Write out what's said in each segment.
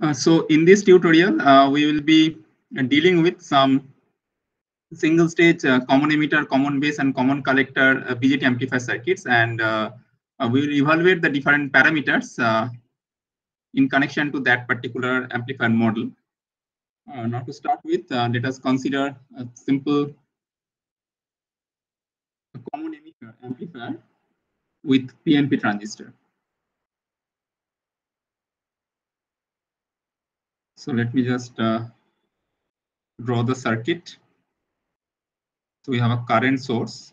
So in this tutorial, we will be dealing with some single stage common emitter, common base, and common collector BJT amplifier circuits, and we will evaluate the different parameters in connection to that particular amplifier model. Now to start with, let us consider a simple common emitter amplifier with PNP transistor. So let me just draw the circuit. So we have a current source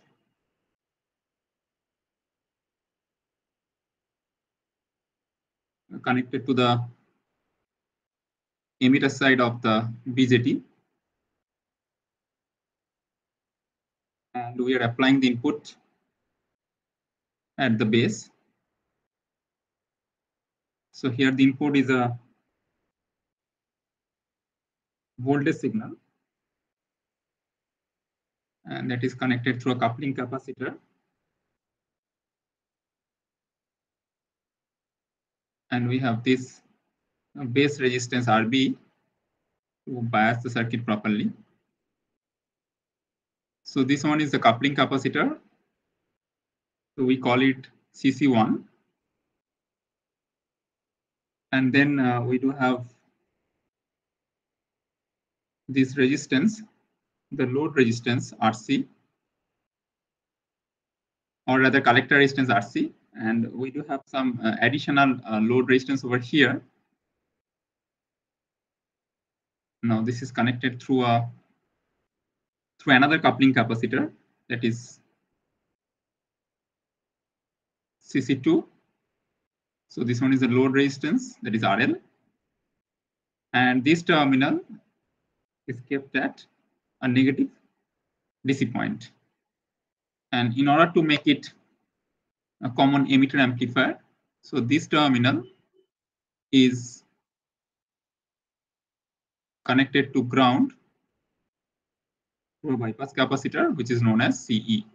connected to the emitter side of the BJT, and we are applying the input at the base. So here the input is a voltage signal, and that is connected through a coupling capacitor. And we have this base resistance RB to bias the circuit properly. So this one is the coupling capacitor. So we call it CC1. And then we do have this resistance, the load resistance RC, or rather collector resistance RC. And we do have some additional load resistance over here. Now this is connected through another coupling capacitor, that is CC2. So this one is the load resistance, that is RL. And this terminal is kept at a negative DC point. And in order to make it a common emitter amplifier, so this terminal is connected to ground through a bypass capacitor, which is known as CE.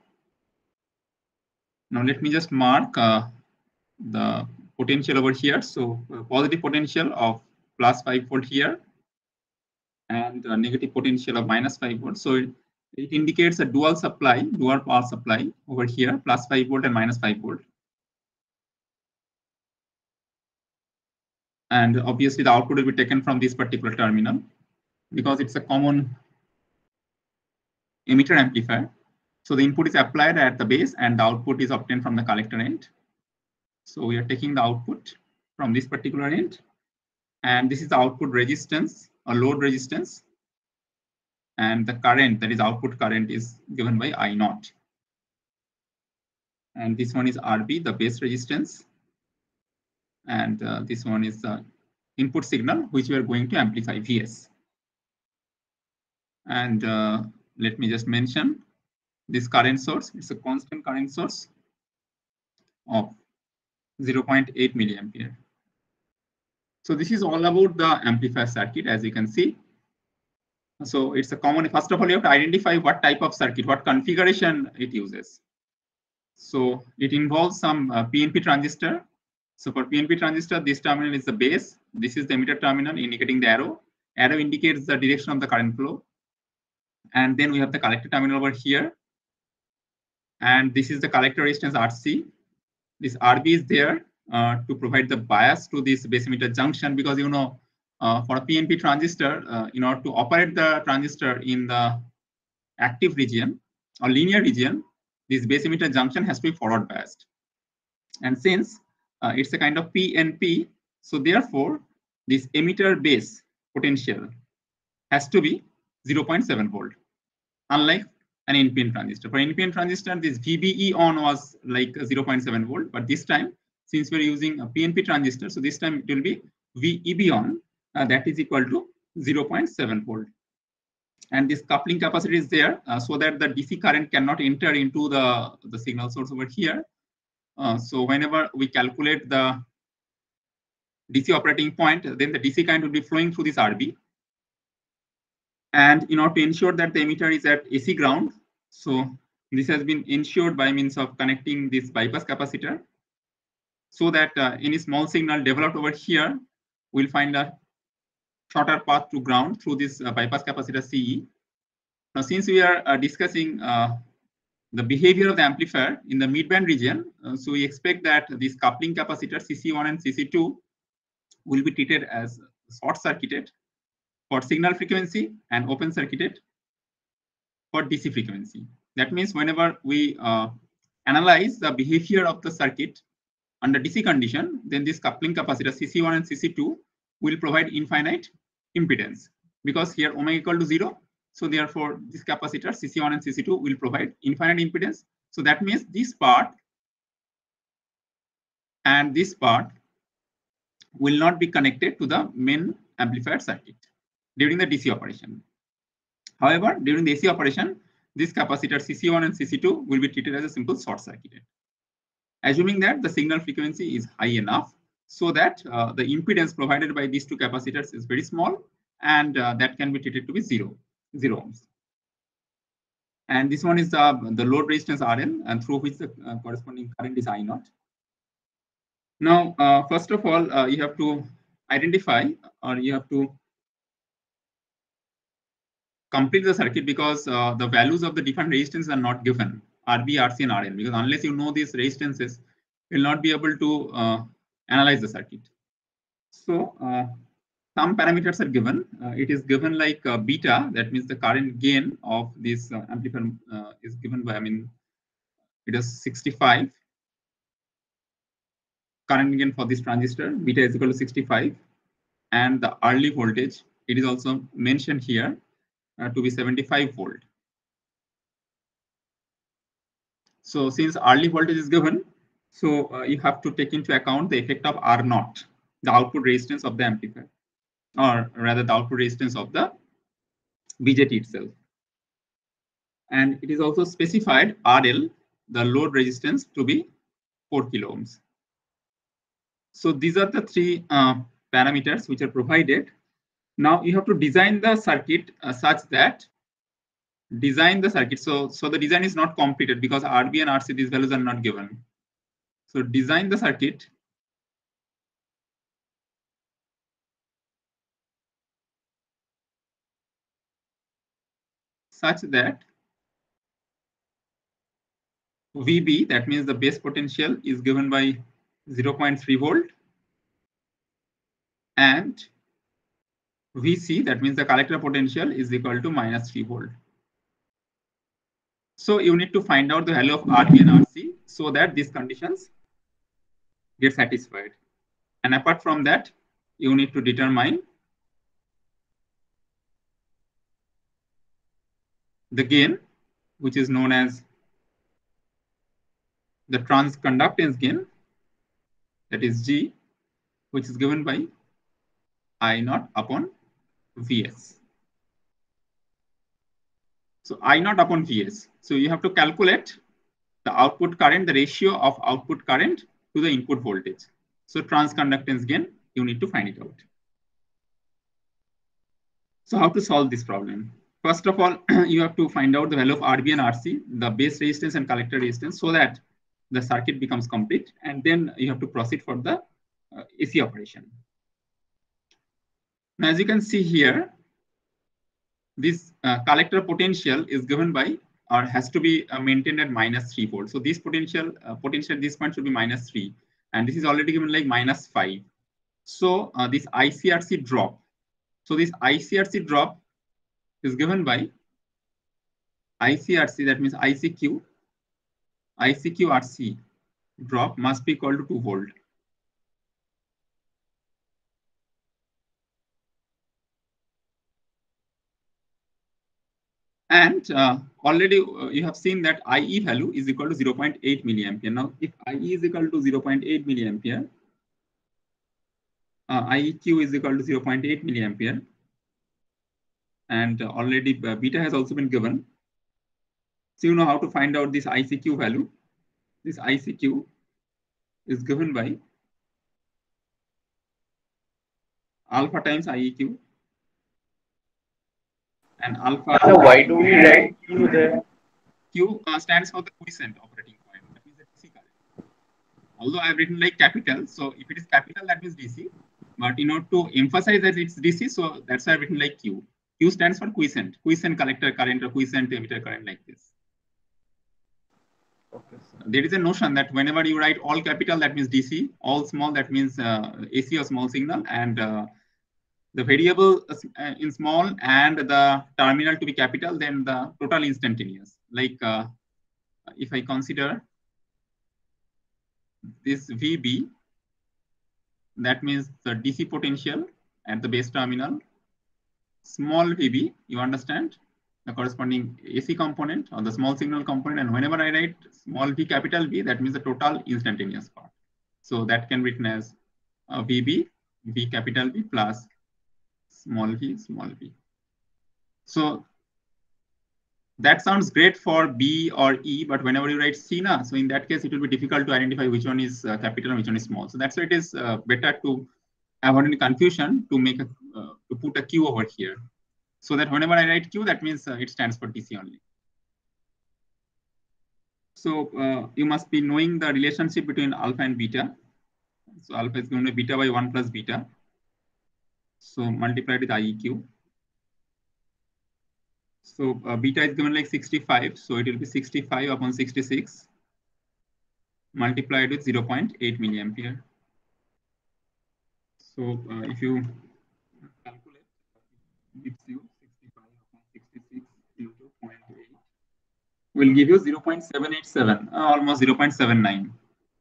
Now let me just mark the potential over here. So positive potential of plus 5 volt here, and negative potential of minus 5 volt. So it indicates a dual power supply over here, plus 5 volt and minus 5 volt. And obviously the output will be taken from this particular terminal because it's a common emitter amplifier. So the input is applied at the base and the output is obtained from the collector end. So we are taking the output from this particular end, and this is the output resistance or load resistance, and the current, that is output current, is given by I0. And this one is RB, the base resistance, and this one is the input signal which we are going to amplify, VS. And let me just mention this current source. It's a constant current source of 0.8 milliampere. So this is all about the amplifier circuit, as you can see. So it's a common, first of all, you have to identify what type of circuit, what configuration it uses. So it involves some PNP transistor. So for PNP transistor, this terminal is the base. This is the emitter terminal indicating the arrow. Arrow indicates the direction of the current flow. And then we have the collector terminal over here. And this is the collector resistance RC. This RB is there to provide the bias to this base emitter junction, because you know, for a PNP transistor, in order to operate the transistor in the active region or linear region, this base emitter junction has to be forward biased. And since it's a kind of PNP, so therefore this emitter base potential has to be 0.7 volt, unlike an NPN transistor. For NPN transistor, this VBE on was like 0.7 volt, but this time, since we're using a PNP transistor, so this time it will be VEB on, that is equal to 0.7 volt. And this coupling capacitor is there so that the DC current cannot enter into the signal source over here. So whenever we calculate the DC operating point, then the DC current will be flowing through this RB. And in order to ensure that the emitter is at AC ground, so this has been ensured by means of connecting this bypass capacitor, so that any small signal developed over here will find a shorter path to ground through this bypass capacitor CE. Now, since we are discussing the behavior of the amplifier in the midband region, so we expect that this coupling capacitor CC1 and CC2 will be treated as short circuited for signal frequency and open circuited for DC frequency. That means whenever we analyze the behavior of the circuit under DC condition, then this coupling capacitor CC1 and CC2 will provide infinite impedance, because here omega equal to 0. So therefore, this capacitor CC1 and CC2 will provide infinite impedance. So that means this part and this part will not be connected to the main amplifier circuit during the DC operation. However, during the AC operation, this capacitor CC1 and CC2 will be treated as a simple short circuited, assuming that the signal frequency is high enough so that the impedance provided by these two capacitors is very small, and that can be treated to be zero ohms. And this one is the load resistance RL, and through which the corresponding current is I0. Now, first of all, you have to identify, or you have to complete the circuit, because the values of the different resistances are not given, RB, RC, and RL, because unless you know these resistances, you will not be able to analyze the circuit. So some parameters are given. It is given like beta, that means the current gain of this amplifier is given by, it is 65. Current gain for this transistor, beta is equal to 65. And the early voltage, it is also mentioned here to be 75 volt. So since early voltage is given, so you have to take into account the effect of R0, the output resistance of the amplifier, or rather the output resistance of the BJT itself. And it is also specified RL, the load resistance, to be 4 kilo ohms. So these are the three parameters which are provided. Now you have to design the circuit such that So the design is not completed because RB and RC, these values are not given. So design the circuit such that VB, that means the base potential, is given by 0.3 volt, and VC, that means the collector potential, is equal to -3 volt. So you need to find out the value of RB and RC so that these conditions get satisfied. And apart from that, you need to determine the gain, which is known as the transconductance gain, that is G, which is given by I0 upon Vs. So I0 upon Vs. So you have to calculate the output current, the ratio of output current to the input voltage. So transconductance gain, you need to find it out. So how to solve this problem? First of all, you have to find out the value of RB and RC, the base resistance and collector resistance, so that the circuit becomes complete, and then you have to proceed for the AC operation. Now, as you can see here, this collector potential is given by, or has to be maintained at -3 volts. So this potential at this point should be -3, and this is already given like -5. So this ICRC drop. So this ICRC drop is given by ICRC, that means ICQRC drop must be equal to 2 volt. And already you have seen that IE value is equal to 0.8 milliampere. Now, if IE is equal to 0.8 milliampere, IEQ is equal to 0.8 milliampere, and already beta has also been given. So you know how to find out this ICQ value. This ICQ is given by alpha times IEQ. And alpha. So why do we write Q there? Q stands for the quiescent operating point. That means the DC current. Although I have written like capital, so if it is capital, that means DC. But to emphasize that it's DC, so that's why I've written like Q. Q stands for quiescent collector current or quiescent emitter current, like this. Okay, sir. There is a notion that whenever you write all capital, that means DC, all small, that means AC or small signal, and the variable in small and the terminal to be capital, then the total instantaneous. Like if I consider this VB, that means the DC potential at the base terminal, small VB, you understand, the corresponding AC component or the small signal component. And whenever I write small v capital V, that means the total instantaneous part. So that can be written as VB, V capital V plus small v, small v. So that sounds great for B or E, but whenever you write C, so in that case, it will be difficult to identify which one is capital and which one is small. So that's why it is better to avoid any confusion to make to put a Q over here. So that whenever I write Q, that means it stands for DC only. So you must be knowing the relationship between alpha and beta. So alpha is going to be beta by 1 plus beta. So multiplied with IEQ. So beta is given like 65. So it will be 65 upon 66 multiplied with 0.8 milliampere. So if you calculate, it gives you 65 upon 66 into 0.8 will give you 0.787, almost 0.79.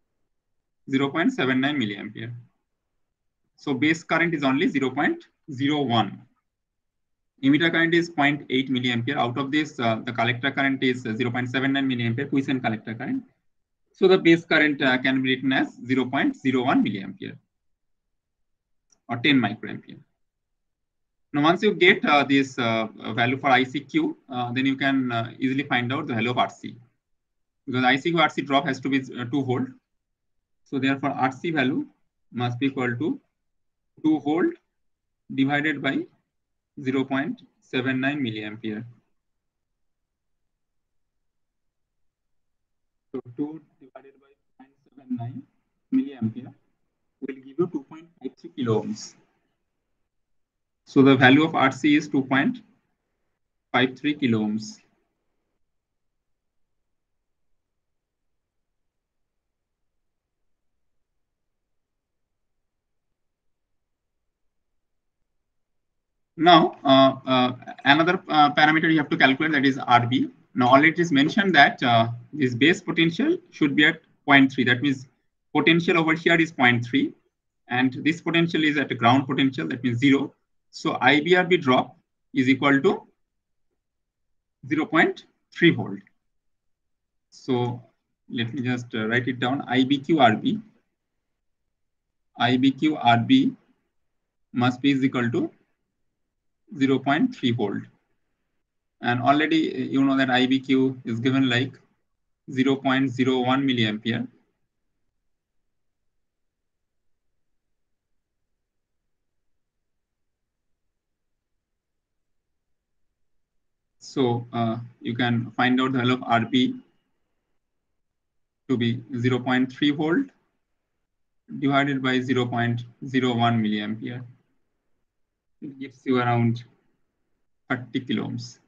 0.79 milliampere. So base current is only 0.01. Emitter current is 0.8 milliampere. Out of this, the collector current is 0.79 milliampere, quiescent collector current. So the base current can be written as 0.01 milliampere or 10 microampere. Now, once you get this value for ICQ, then you can easily find out the value of RC. Because ICQ RC drop has to be 2 volt. So therefore, RC value must be equal to 2 volt divided by 0.79 milliampere. So 2 divided by 0.79 milliampere will give you 2.53 kilo ohms. So the value of RC is 2.53 kilo ohms. Now, another parameter you have to calculate, that is RB. Now, already it is mentioned that this base potential should be at 0.3. That means potential over here is 0.3. And this potential is at a ground potential, that means 0. So IBRB drop is equal to 0.3 volt. So let me just write it down. IBQRB. IBQRB must be equal to 0.3 volt. And already you know that IBQ is given like 0.01 milliampere. So you can find out the value of RB to be 0.3 volt divided by 0.01 milliampere. It gives you around 30 kilo ohms.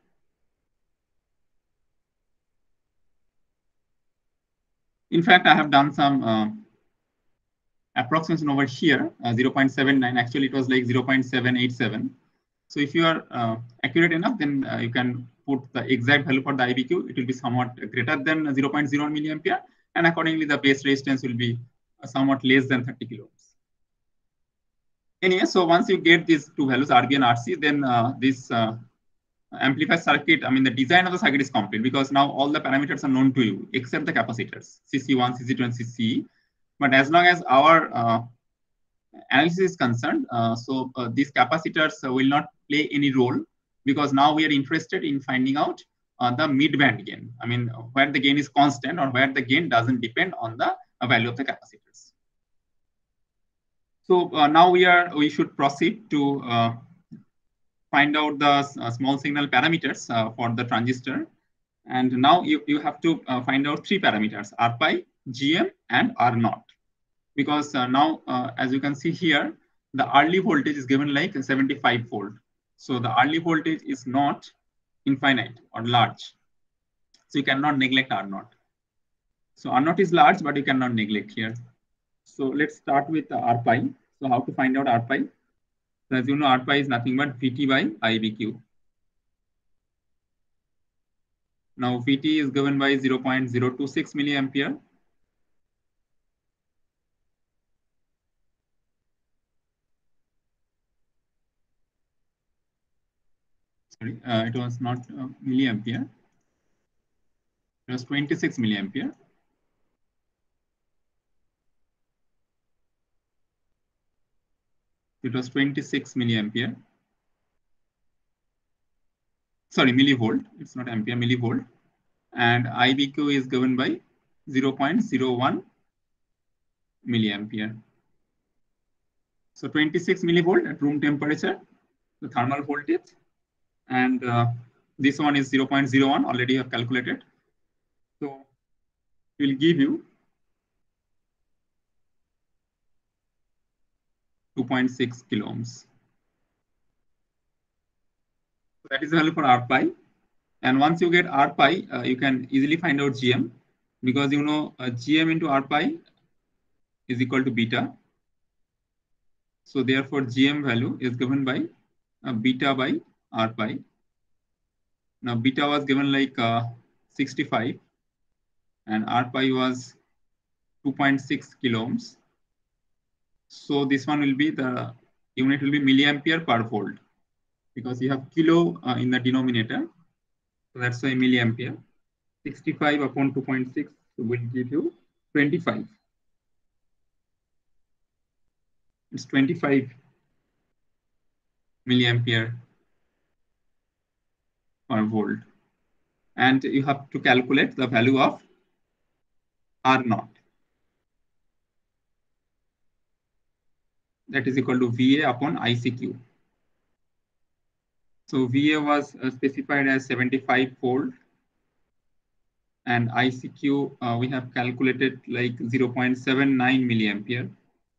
In fact, I have done some approximation over here, 0.79. Actually, it was like 0.787. So if you are accurate enough, then you can put the exact value for the IBQ. It will be somewhat greater than 0.01 milliampere, and accordingly, the base resistance will be somewhat less than 30 kilo ohms. Anyway, so once you get these two values, RB and RC, then this amplifier circuit, I mean, the design of the circuit is complete, because now all the parameters are known to you except the capacitors, CC1, CC2, and CCE. But as long as our analysis is concerned, so these capacitors will not play any role, because now we are interested in finding out the mid-band gain. I mean, where the gain is constant or where the gain doesn't depend on the value of the capacitors. So now we should proceed to find out the small signal parameters for the transistor. And now you have to find out 3 parameters, R pi, GM, and R naught. Because now, as you can see here, the early voltage is given like 75 volt. So the early voltage is not infinite or large. So you cannot neglect R0. So R0 is large, but you cannot neglect here. So let's start with R pi. So how to find out R pi? So as you know, R pi is nothing but Vt by IBQ. Now Vt is given by 0.026 milliampere. Sorry, it was not milliampere. It was 26 milliampere. It was 26 milliampere. Sorry, millivolt. It's not ampere, millivolt. And IBQ is given by 0.01 milliampere. So 26 millivolt at room temperature, the thermal voltage. And this one is 0.01, already have calculated. So it will give you 2.6 kilo ohms. So that is the value for R pi. And once you get R pi, you can easily find out GM, because you know GM into R pi is equal to beta. So therefore GM value is given by beta by R pi. Now beta was given like 65 and R pi was 2.6 kilo ohms. So this one will be, the unit will be milliampere per volt, because you have kilo in the denominator. So that's why milliampere. 65 upon 2.6 will give you 25. It's 25 milliampere per volt. And you have to calculate the value of R0. That is equal to VA upon ICQ. So VA was specified as 75 volt. And ICQ, we have calculated like 0.79 milliampere.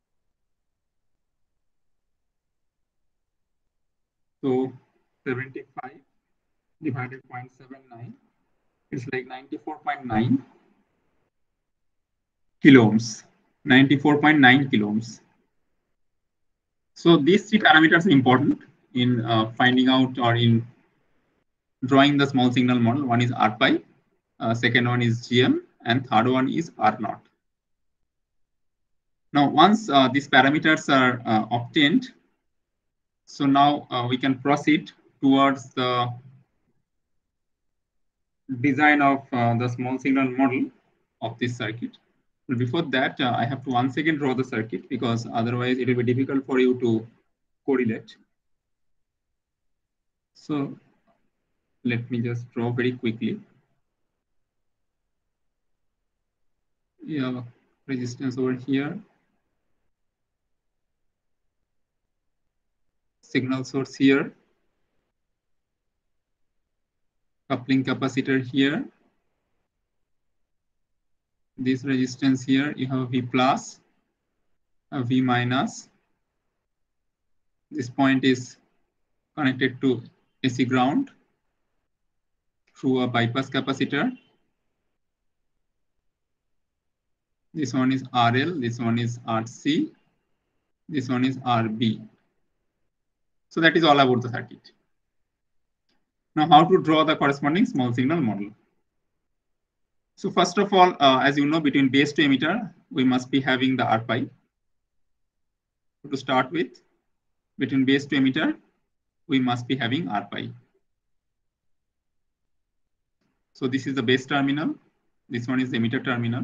So 75 divided 0.79 is like 94.9 kilo ohms. 94.9 kilo ohms. So these three parameters are important in finding out or in drawing the small signal model. One is R pi, second one is GM, and third one is R0. Now, once these parameters are obtained, so now we can proceed towards the design of the small signal model of this circuit. But before that, I have to once again draw the circuit, because otherwise it will be difficult for you to correlate. So let me just draw very quickly. You have resistance over here, signal source here, coupling capacitor here, this resistance here, you have V plus, a V minus. This point is connected to AC ground through a bypass capacitor. This one is RL, this one is RC, this one is RB. So that is all about the circuit. Now, how to draw the corresponding small signal model? So first of all, as you know, between base to emitter, we must be having the R pi. So to start with, between base to emitter, we must be having R pi. So this is the base terminal. This one is the emitter terminal.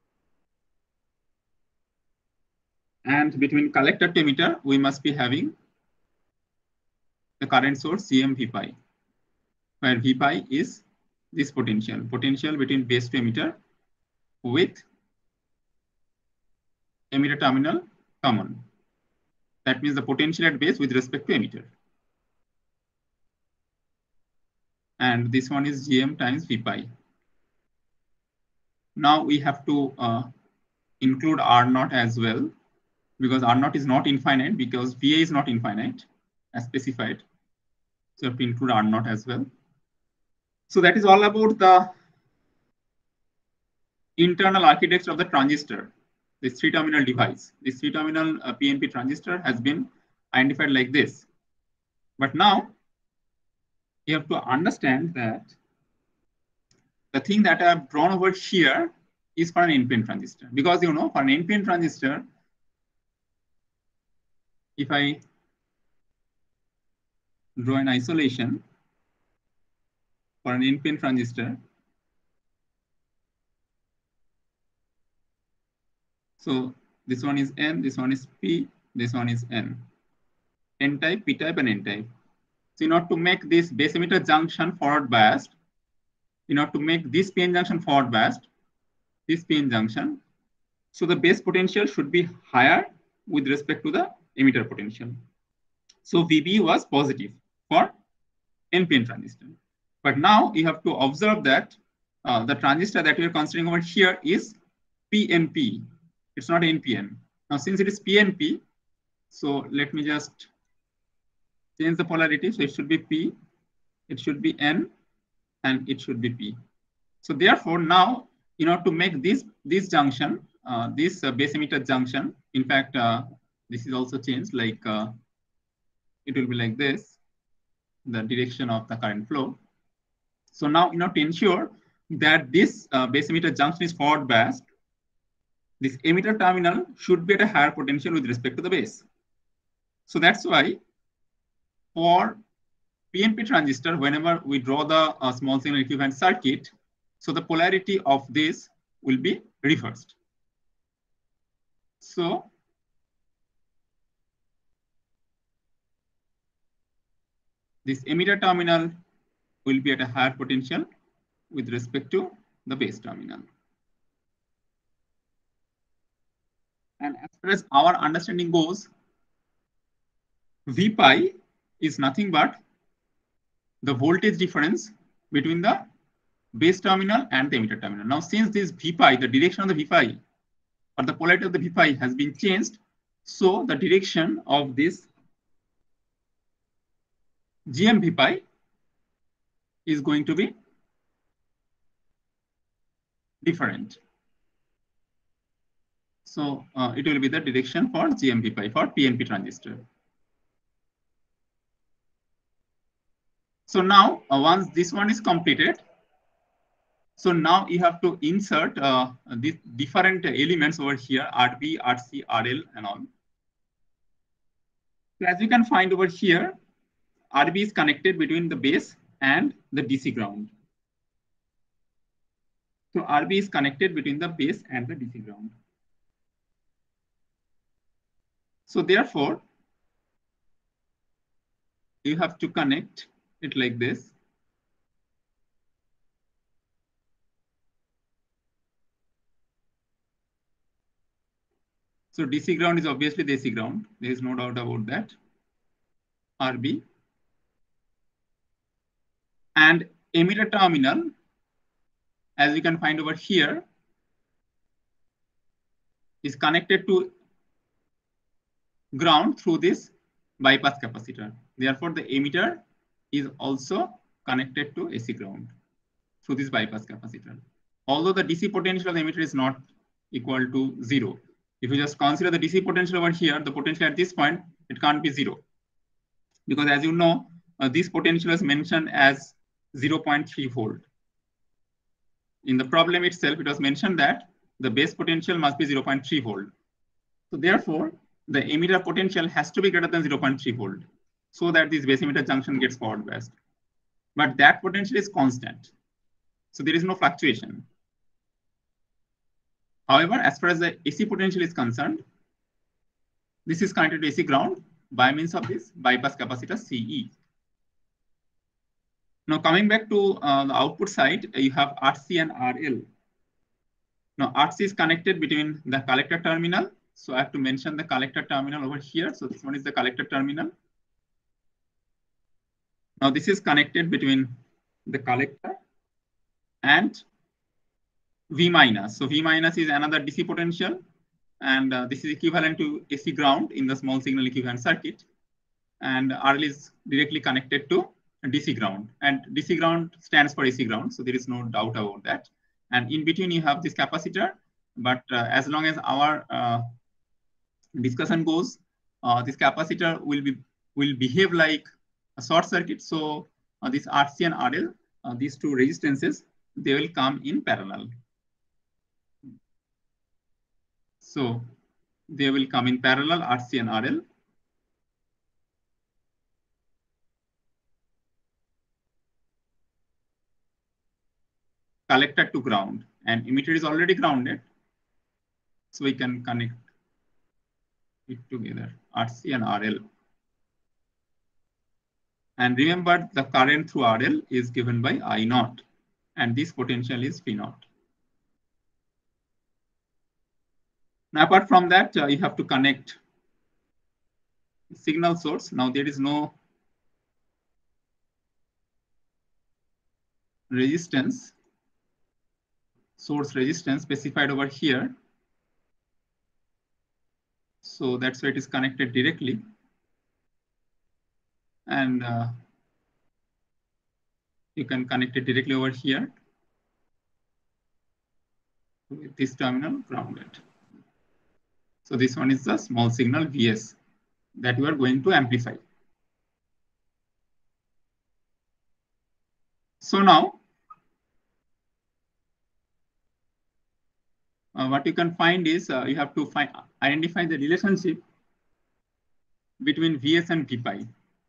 And between collector to emitter, we must be having the current source GM V pi, where V pi is this potential between base to emitter with emitter terminal common. That means the potential at base with respect to emitter. And this one is GM times V pi. Now we have to include R0 as well. because R0 is not infinite, because VA is not infinite as specified. So you have to include R0 as well. So that is all about the internal architecture of the transistor, this three-terminal device. This three-terminal PNP transistor has been identified like this. But now you have to understand that the thing that I have drawn over here is for an NPN transistor, because you know, for an NPN transistor, if I draw an isolation for an NPN transistor, so this one is N, this one is P, this one is N. N-type, P-type, and N-type. So in order to make this base emitter junction forward biased, in order to make this PN junction forward biased, this PN junction, so the base potential should be higher with respect to the emitter potential. So VB was positive for NPN transistor. But now you have to observe that the transistor that we are considering over here is PNP. It's not NPN. Now, since it is PNP, so let me just change the polarity. So it should be P, it should be N, and it should be P. So therefore, now in order to make this junction, this base emitter junction, in fact, this is also changed, like it will be like this, the direction of the current flow. So now, in order to ensure that this base emitter junction is forward biased, this emitter terminal should be at a higher potential with respect to the base. So that's why for PNP transistor, whenever we draw the small signal equivalent circuit, so the polarity of this will be reversed. So this emitter terminal will be at a higher potential with respect to the base terminal. And as far as our understanding goes, V pi is nothing but the voltage difference between the base terminal and the emitter terminal. Now, since this V pi, the direction of the V pi or the polarity of the V pi has been changed, so the direction of this GM V pi is going to be different. So it will be the direction for GM V pi for PNP transistor. So now once this one is completed, so now you have to insert these different elements over here, RB, RC, RL, and all. So as you can find over here, RB is connected between the base and the DC ground. So RB is connected between the base and the DC ground. So therefore, you have to connect it like this. So DC ground is obviously the AC ground. There is no doubt about that. RB. And emitter terminal, as you can find over here, is connected to ground through this bypass capacitor. Therefore, the emitter is also connected to AC ground through this bypass capacitor. Although the DC potential of the emitter is not equal to 0. If you just consider the DC potential over here, the potential at this point, it can't be 0. Because as you know, this potential is mentioned as 0.3 volt. In the problem itself, it was mentioned that the base potential must be 0.3 volt. So therefore, the emitter potential has to be greater than 0.3 volt so that this base emitter junction gets forward biased. But that potential is constant. So there is no fluctuation. However, as far as the AC potential is concerned, this is connected to AC ground by means of this bypass capacitor CE. Now coming back to the output side, you have RC and RL. Now RC is connected between the collector terminal. So I have to mention the collector terminal over here. So this one is the collector terminal. Now this is connected between the collector and V minus. So V minus is another DC potential and this is equivalent to AC ground in the small signal equivalent circuit, and RL is directly connected to DC ground, and DC ground stands for AC ground, so there is no doubt about that. And in between you have this capacitor, but as long as our discussion goes, this capacitor will behave like a short circuit. So this RC and RL, these two resistances, they will come in parallel. So they will come in parallel, RC and RL. Collector to ground, and emitter is already grounded, so we can connect it together, RC and RL. And remember, the current through RL is given by I naught, and this potential is V naught. Now, apart from that, you have to connect signal source. Now, there is no resistance, source resistance specified over here. So that's why it is connected directly. And you can connect it directly over here with this terminal grounded. So this one is the small signal Vs that you are going to amplify. So now, what you can find is you have to identify the relationship between Vs and V pi.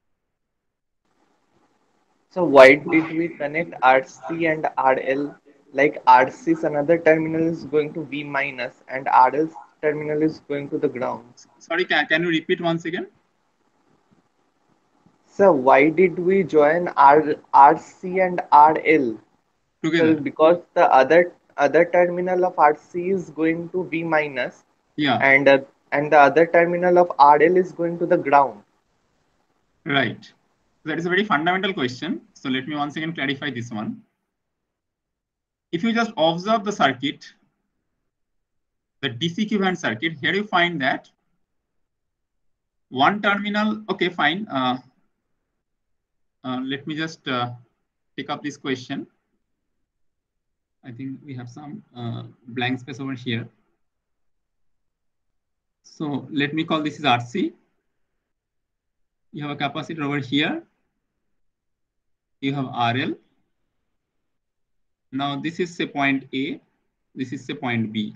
So why did we connect RC and RL? Like RC's another terminal is going to V minus and RL's terminal is going to the ground. Sorry, can you repeat once again? So why did we join RC and RL? Together. So because the other terminal of RC is going to V minus, yeah, and the other terminal of RL is going to the ground. Right. That is a very fundamental question. So let me once again clarify this one. If you just observe the circuit, the DC equivalent circuit, here you find that one terminal, okay, fine. Let me just pick up this question. I think we have some blank space over here. So let me call this is RC. You have a capacitor over here. You have RL. Now this is say point A. This is say point B.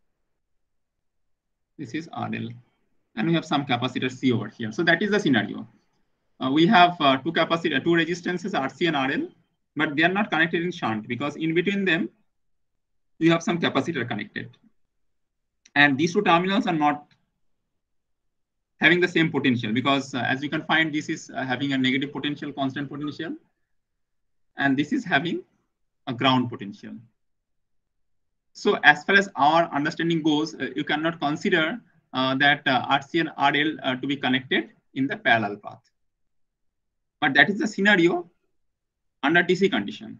This is RL. And we have some capacitor C over here. So that is the scenario. We have two resistances, RC and RL, but they are not connected in shunt because in between them, you have some capacitor connected. And these two terminals are not having the same potential because as you can find, this is having a negative potential, constant potential, and this is having a ground potential. So as far as our understanding goes, you cannot consider that RC and RL to be connected in the parallel path. But that is the scenario under DC condition.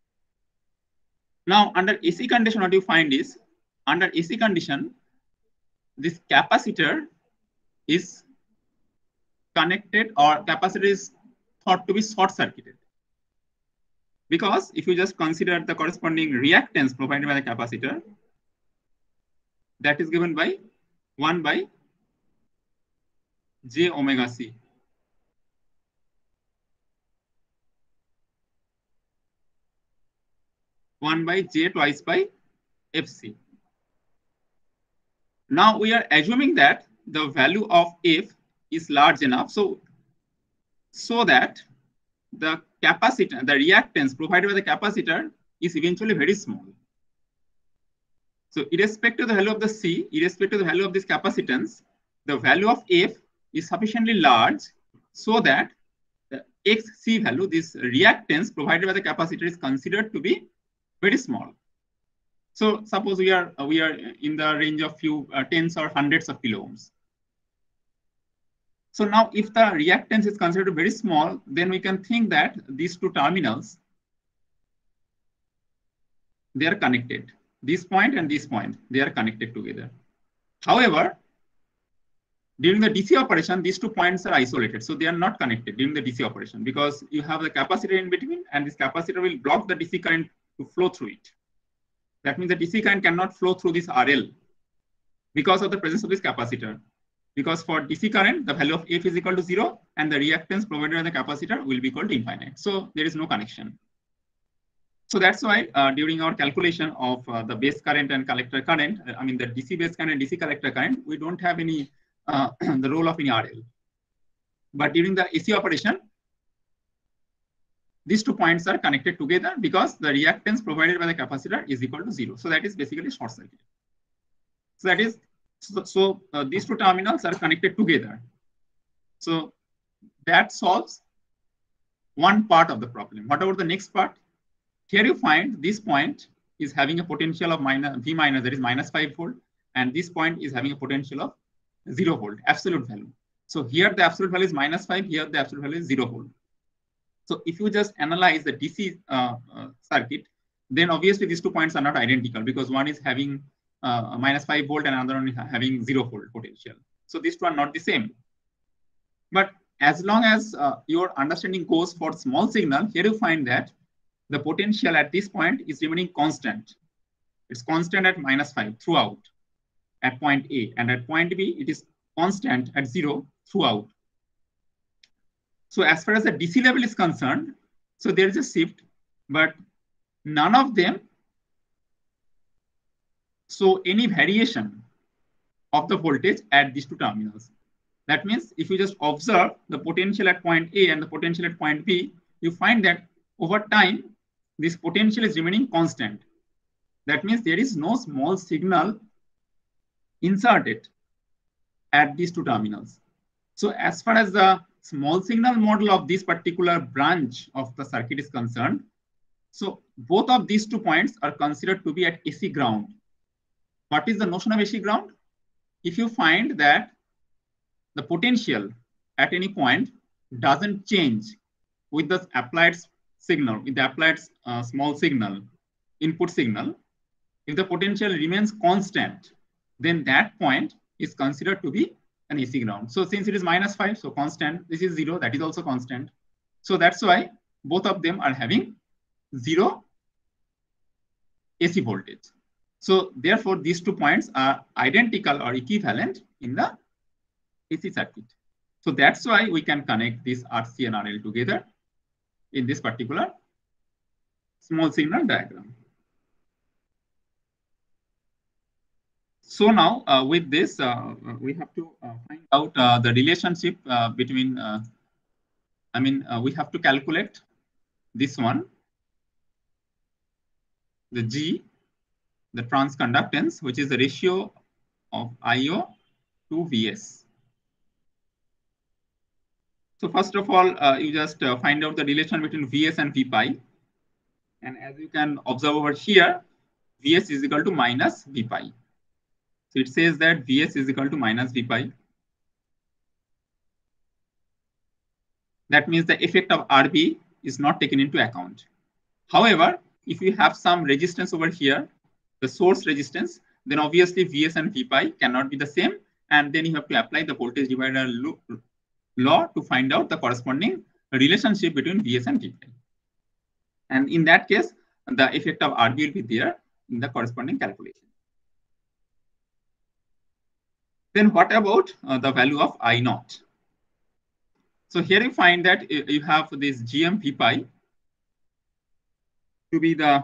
Now, under AC condition, what you find is, under AC condition, this capacitor is connected, or capacitor is thought to be short-circuited. Because if you just consider the corresponding reactance provided by the capacitor, that is given by 1 by j omega c. One by j twice by fc. Now we are assuming that the value of f is large enough so that the capacitor, the reactance provided by the capacitor is eventually very small. So irrespective of the value of the C, irrespective of the value of this capacitance, the value of f is sufficiently large so that the xc value, this reactance provided by the capacitor, is considered to be very small. So suppose we are in the range of few tens or hundreds of kilo ohms. So now if the reactance is considered very small, then we can think that these two terminals, they are connected. This point and this point, they are connected together. However, during the DC operation, these 2 points are isolated. So they are not connected during the DC operation because you have the capacitor in between, and this capacitor will block the DC current to flow through it. That means the DC current cannot flow through this RL because of the presence of this capacitor. Because for DC current, the value of F is equal to 0 and the reactance provided by the capacitor will be equal to infinite. So there is no connection. So that's why during our calculation of the base current and collector current, I mean the DC base current and DC collector current, we don't have any the role of any RL. But during the AC operation, these 2 points are connected together because the reactance provided by the capacitor is equal to 0. So that is basically short circuit. So that is these 2 terminals are connected together. So that solves one part of the problem. What about the next part? Here you find this point is having a potential of V minus, that is minus 5 volt, and this point is having a potential of 0 volt, absolute value. So here the absolute value is minus 5, here the absolute value is 0 volt. So if you just analyze the DC circuit, then obviously these 2 points are not identical because one is having minus 5 volt and another one is having 0 volt potential. So these 2 are not the same. But as long as your understanding goes for small signal, here you find that the potential at this point is remaining constant. It's constant at minus 5 throughout at point A, and at point B, it is constant at 0 throughout. So as far as the DC level is concerned, so there is a shift, but none of them show any variation of the voltage at these 2 terminals. That means if you just observe the potential at point A and the potential at point B, you find that over time, this potential is remaining constant. That means there is no small signal inserted at these 2 terminals. So as far as the small signal model of this particular branch of the circuit is concerned, so both of these 2 points are considered to be at AC ground. What is the notion of AC ground? If you find that the potential at any point doesn't change with the applied signal, with the applied small signal, input signal, if the potential remains constant, then that point is considered to be an AC ground. So since it is minus 5, so constant, this is 0, that is also constant. So that's why both of them are having 0 AC voltage. So therefore, these 2 points are identical or equivalent in the AC circuit. So that's why we can connect this RC and RL together in this particular small signal diagram. So now with this, we have to find out the relationship between, we have to calculate this one, the G, the transconductance, which is the ratio of IO to VS. So first of all, you just find out the relation between VS and V pi. And as you can observe over here, VS is equal to minus V pi. So it says that VS is equal to minus V pi. That means the effect of RB is not taken into account. However, if you have some resistance over here, the source resistance, then obviously VS and V pi cannot be the same. And then you have to apply the voltage divider law to find out the corresponding relationship between VS and V pi. And in that case, the effect of RB will be there in the corresponding calculation. Then what about the value of I naught? So here you find that you have this GM V pi to be the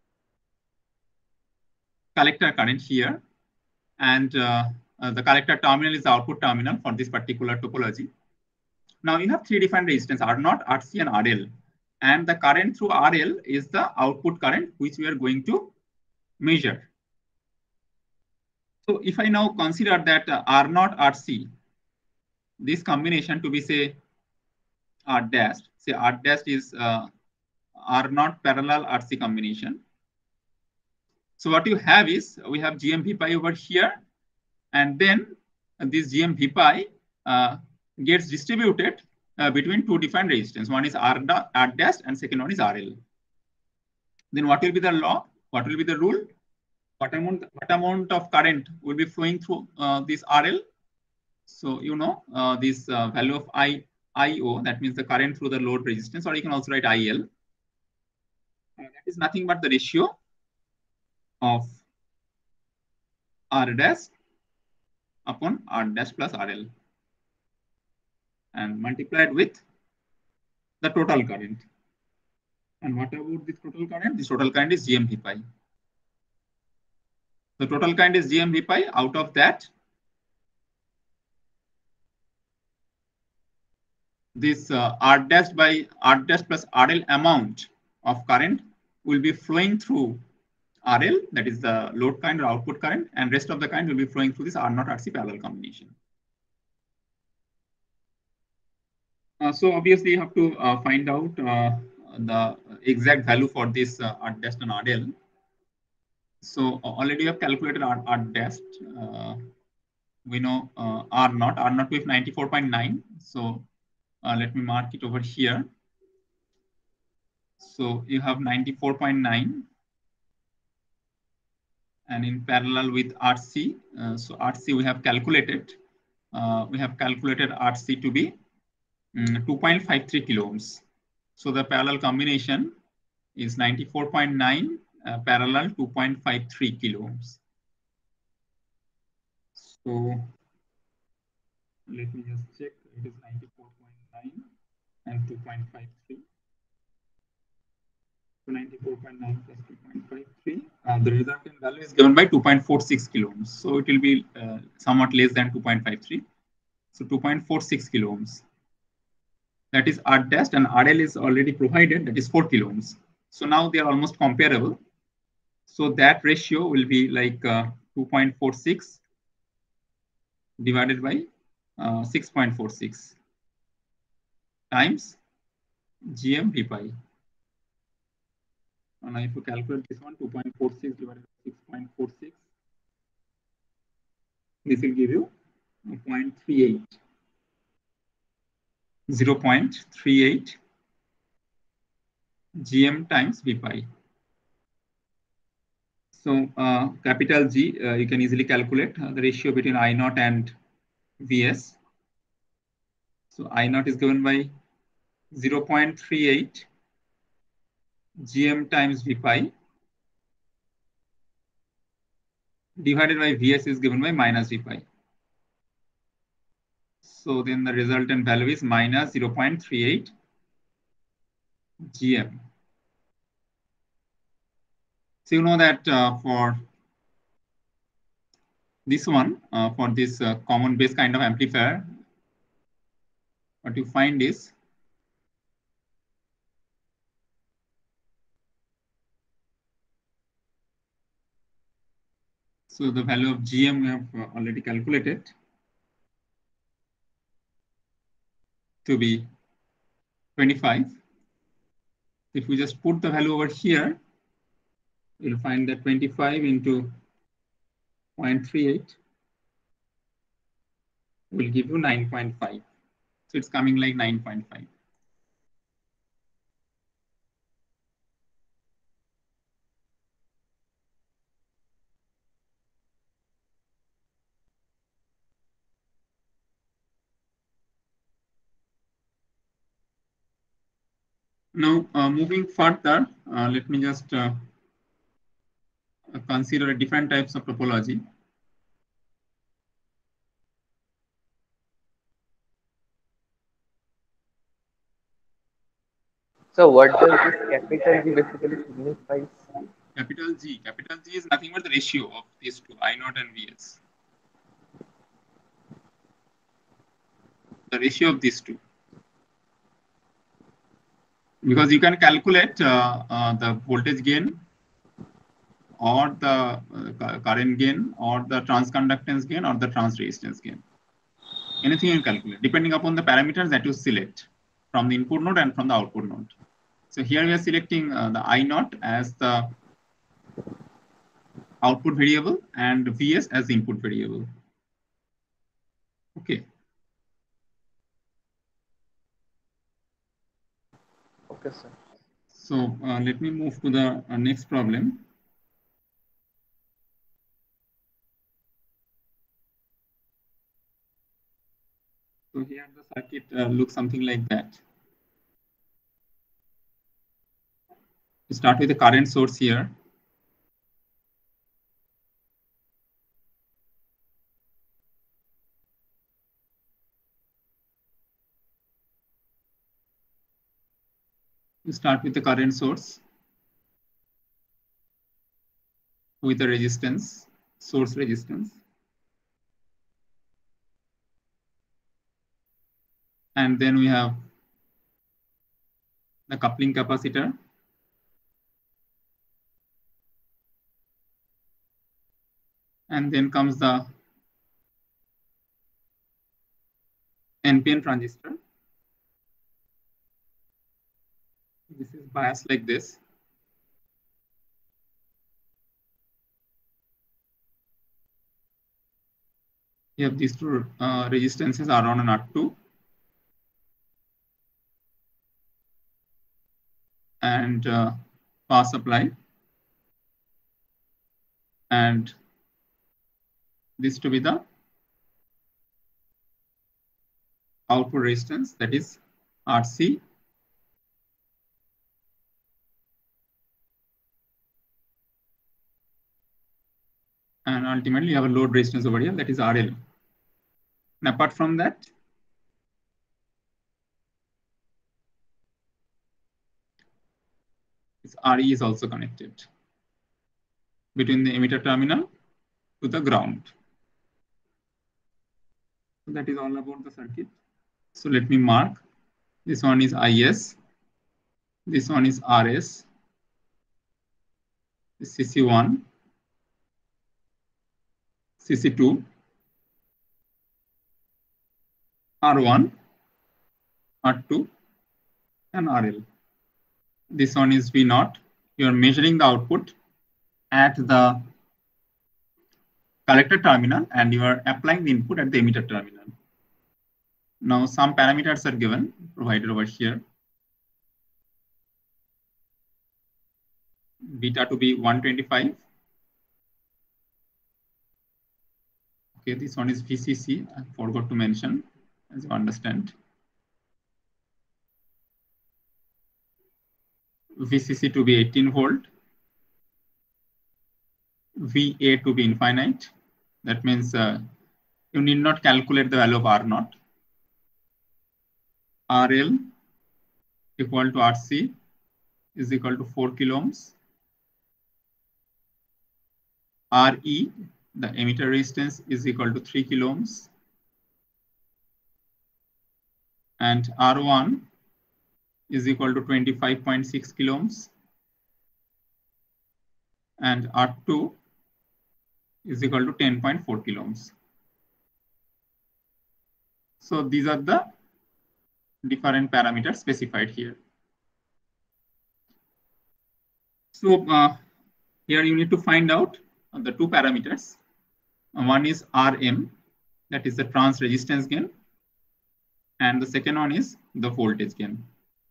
collector current here, and the collector terminal is the output terminal for this particular topology. Now you have 3 different resistance, R0, RC, and RL. And the current through RL is the output current, which we are going to measure. So if I now consider that R0, RC, this combination to be, say, R dash, say R dash is R0 parallel RC combination. So what you have is, we have GM V pi over here, and then this GM V pi gets distributed between 2 different resistance. One is R dash and second one is RL. Then what will be the law? What will be the rule? what amount of current will be flowing through this RL? So you know this value of IO, that means the current through the load resistance, or you can also write IL. That is nothing but the ratio of R dash upon R dash plus RL and multiplied with the total current. And what about this total current? This total current is GM V pi. The total current is GM V pi. Out of that, this R dash by R dash plus RL amount of current will be flowing through RL, that is the load current or output current, and rest of the current will be flowing through this R0 RC parallel combination. So obviously you have to find out the exact value for this R dash and RL. So already you have calculated R dash. We know R0 with 94.9. So let me mark it over here. So you have 94.9. And in parallel with RC, so RC we have calculated RC to be 2.53 kilo ohms. So the parallel combination is 94.9 parallel 2.53 kilo ohms. So let me just check. It is 94.9 and 2.53. So 94.9 plus 2.53. The resultant value is given by 2.46 kilo ohms. So it will be somewhat less than 2.53. So 2.46 kilo ohms. That is R dash, and RL is already provided, that is 4 kilo ohms. So now they are almost comparable. So that ratio will be like 2.46 divided by 6.46 times GM V pi. And if you calculate this one, 2.46 divided by 6.46, this will give you 0.38. 0.38 GM times V pi. So capital G, you can easily calculate the ratio between I0 and Vs. So I0 is given by 0.38 GM times V pi divided by Vs is given by minus V pi. So then the resultant value is minus 0.38 GM. So you know that for this one, for this common base kind of amplifier, what you find is so the value of GM we have already calculated to be 25. If we just put the value over here, you'll find that 25 into 0.38 will give you 9.5. So it's coming like 9.5. Now, moving further, let me just consider different types of topology. So what does this capital G basically signifies? Capital G is nothing but the ratio of these two, I0 and Vs. The ratio of these two. Because you can calculate the voltage gain or the current gain or the transconductance gain or the transresistance gain. Anything you can calculate depending upon the parameters that you select from the input node and from the output node. So here we are selecting the I0 as the output variable and Vs as the input variable. Okay. Okay, sir. So let me move to the next problem. circuit looks something like that. We start with the current source here. We start with the current source with the resistance, source resistance. And then we have the coupling capacitor. And then comes the NPN transistor. This is biased like this. You have these two resistances, R1 and R2. And power supply. And this to be the output resistance, that is RC. And ultimately you have a load resistance over here, that is RL. And apart from that, this RE is also connected between the emitter terminal to the ground. So that is all about the circuit. So let me mark. This one is IS. This one is RS. This CC1, CC2, R1, R2, and RL. This one is V0. You are measuring the output at the collector terminal and you are applying the input at the emitter terminal. Now some parameters are given, provided over here. Beta to be 125. Okay, this one is VCC, I forgot to mention, as you understand. VCC to be 18 volt. VA to be infinite. That means you need not calculate the value of R0. RL equal to RC is equal to 4 kilo ohms. RE, the emitter resistance, is equal to 3 kilo ohms. And R1 is equal to 25.6 kilo ohms. And R2 is equal to 10.4 kilo ohms. So these are the different parameters specified here. So here you need to find out the two parameters. One is Rm, that is the trans resistance gain, and the second one is the voltage gain.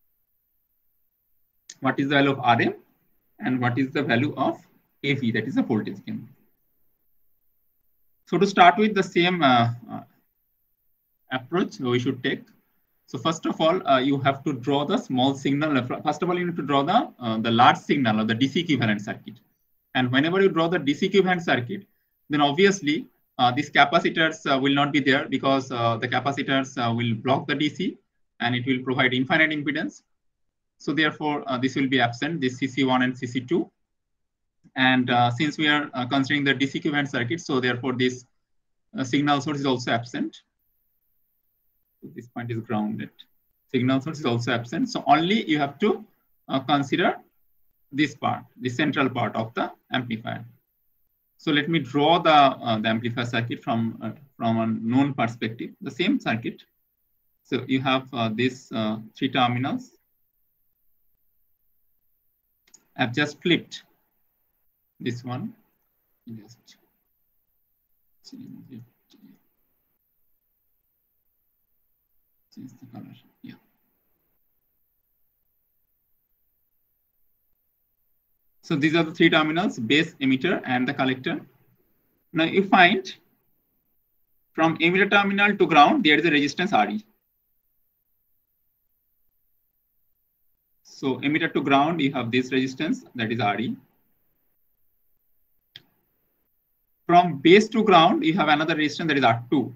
What is the value of Rm and what is the value of AV, that is the voltage gain. So to start with, the same approach we should take. So first of all, you have to draw the small signal. First of all, you need to draw the large signal of the DC equivalent circuit. And whenever you draw the DC equivalent circuit, then obviously these capacitors will not be there, because the capacitors will block the DC and it will provide infinite impedance. So therefore, this will be absent, this CC1 and CC2. And since we are considering the DC equivalent circuit, so therefore this signal source is also absent. So this point is grounded. Signal source is also absent. So only you have to consider this part, the central part of the amplifier. So let me draw the amplifier circuit from a known perspective, the same circuit. So you have these three terminals. I've just flipped this one. Just change it. Change the color. Yeah. So these are the three terminals: base, emitter, and the collector. Now you find from emitter terminal to ground, there is a resistance RE. So emitter to ground, you have this resistance, that is RE. From base to ground, you have another resistance, that is R2.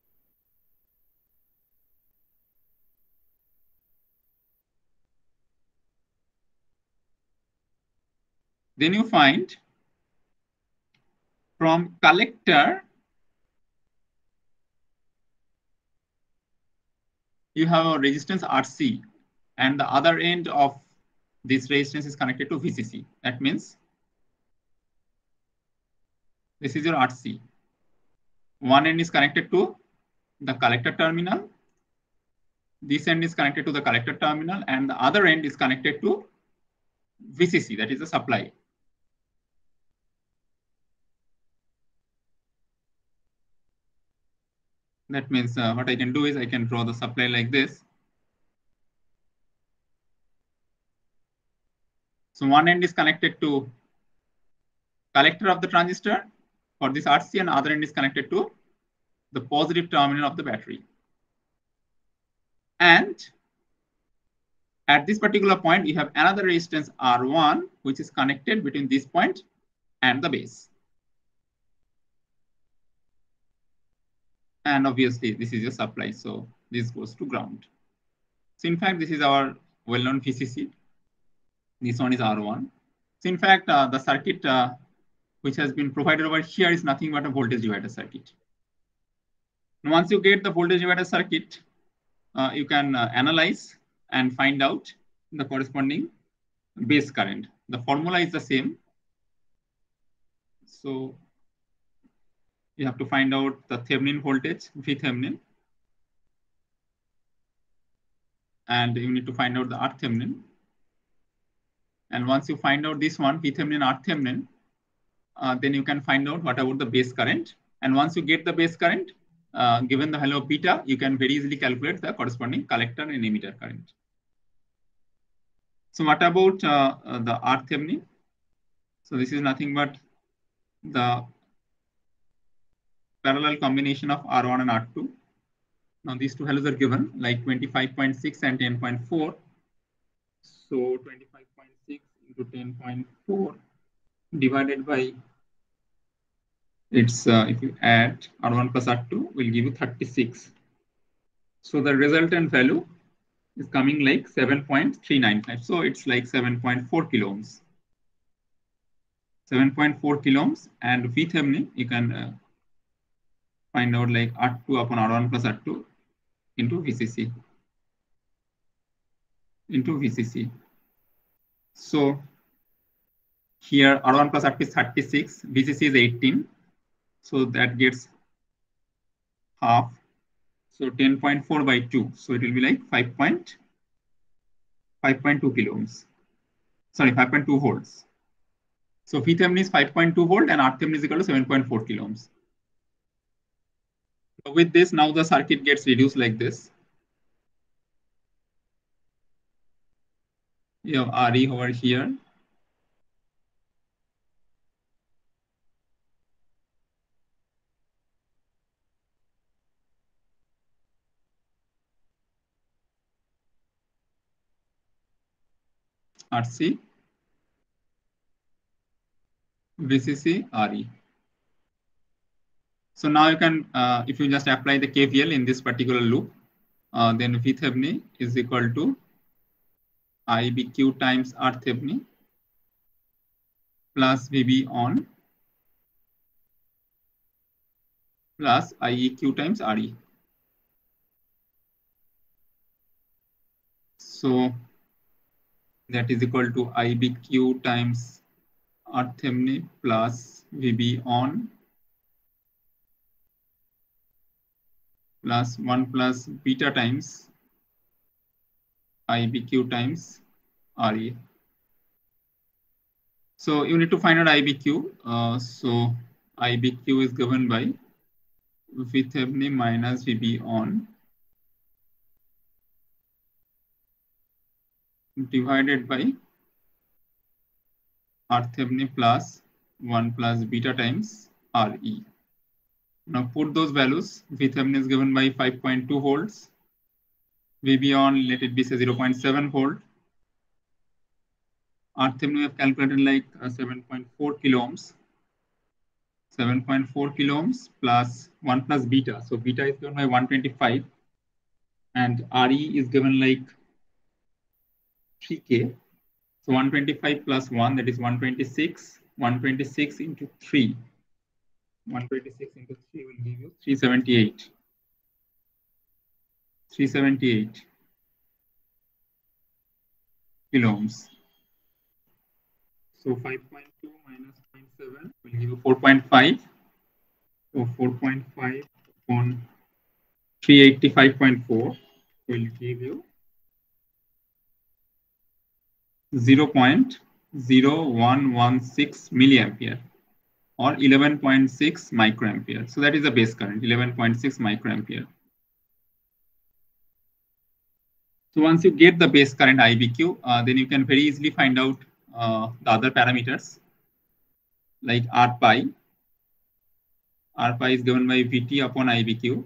Then you find from collector, you have a resistance RC, and the other end of this resistance is connected to VCC. That means this is your RC. One end is connected to the collector terminal. This end is connected to the collector terminal, and the other end is connected to VCC, that is the supply. That means what I can do is I can draw the supply like this. So one end is connected to collector of the transistor for this RC, and other end is connected to the positive terminal of the battery. And at this particular point, you have another resistance R1, which is connected between this point and the base. And obviously, this is your supply. So this goes to ground. So in fact, this is our well-known VCC. This one is R1. So in fact, the circuit which has been provided over here is nothing but a voltage divider circuit. And once you get the voltage divider circuit, you can analyze and find out the corresponding base current. The formula is the same. So you have to find out the Thevenin voltage, V Thevenin. And you need to find out the R Thevenin. And once you find out this one, V Thevenin, R Thevenin, then you can find out what about the base current. And once you get the base current, given the value of beta, you can very easily calculate the corresponding collector and emitter current. So what about the R Thevenin? So this is nothing but the parallel combination of R1 and R2. Now these two values are given like 25.6 and 10.4. So 25.6 into 10.4 divided by it's if you add R1 plus R2 will give you 36. So the resultant value is coming like 7.395. So it's like 7.4 kilo ohms. 7.4 kilo ohms, and VThevenin you can find out like R2 upon R1 plus R2 into VCC. So here R1 plus R2 is 36, VCC is 18. So that gets half. So 10.4 by 2. So it will be like 5.2 kilo ohms. Sorry, 5.2 volts. So VThevenin is 5.2 volt and RThevenin is equal to 7.4 kilo ohms. So with this, now the circuit gets reduced like this. You have RE over here. RC, VCC, RE. So now you can, if you just apply the KVL in this particular loop, then VThevenin is equal to IBQ times RThevenin plus VB on plus IEQ times RE. So that is equal to IBQ times RThevenin plus VB on plus 1 plus beta times IBQ times RE. So you need to find out IBQ. So IBQ is given by VThevenin minus VB on divided by RThevenin plus 1 plus beta times RE. Now put those values. VThevenin is given by 5.2 volts. VB on, let it be say 0.7 volt. RThevenin we have calculated like 7.4 kilo ohms. 7.4 kilo ohms plus 1 plus beta. So beta is given by 125 and RE is given like 3K. So 125 plus 1, that is 126. 126 into 3. 126 into 3 will give you 378. 378 kilo ohms. So 5.2 minus 0.7 will give you 4.5. So 4.5 upon 385.4 will give you 0.0116 milliampere or 11.6 microampere. So that is the base current, 11.6 microampere. So once you get the base current IBQ, then you can very easily find out the other parameters like R pi. R pi is given by Vt upon IBQ.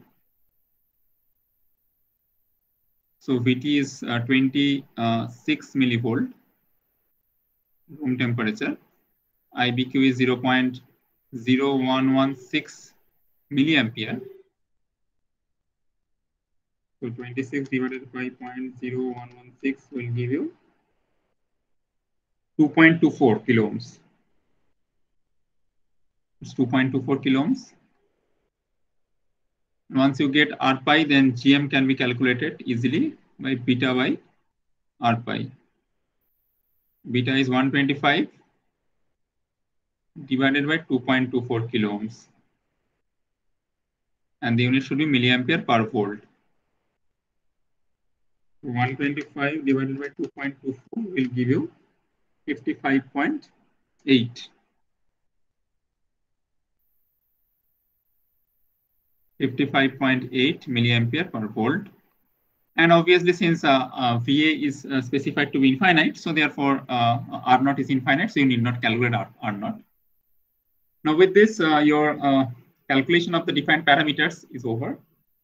So Vt is 26 millivolt room temperature. IBQ is 0.0116 milliampere. So 26 divided by 0.0116 will give you 2.24 kilo ohms. It's 2.24 kilo ohms. Once you get R pi, then GM can be calculated easily by beta by R pi. Beta is 125 divided by 2.24 kilo ohms. And the unit should be milliampere per volt. 125 divided by 2.24 will give you 55.8. 55.8 milliampere per volt. And obviously, since VA is specified to be infinite, so therefore R0 is infinite, so you need not calculate R0. Now with this, your calculation of the defined parameters is over.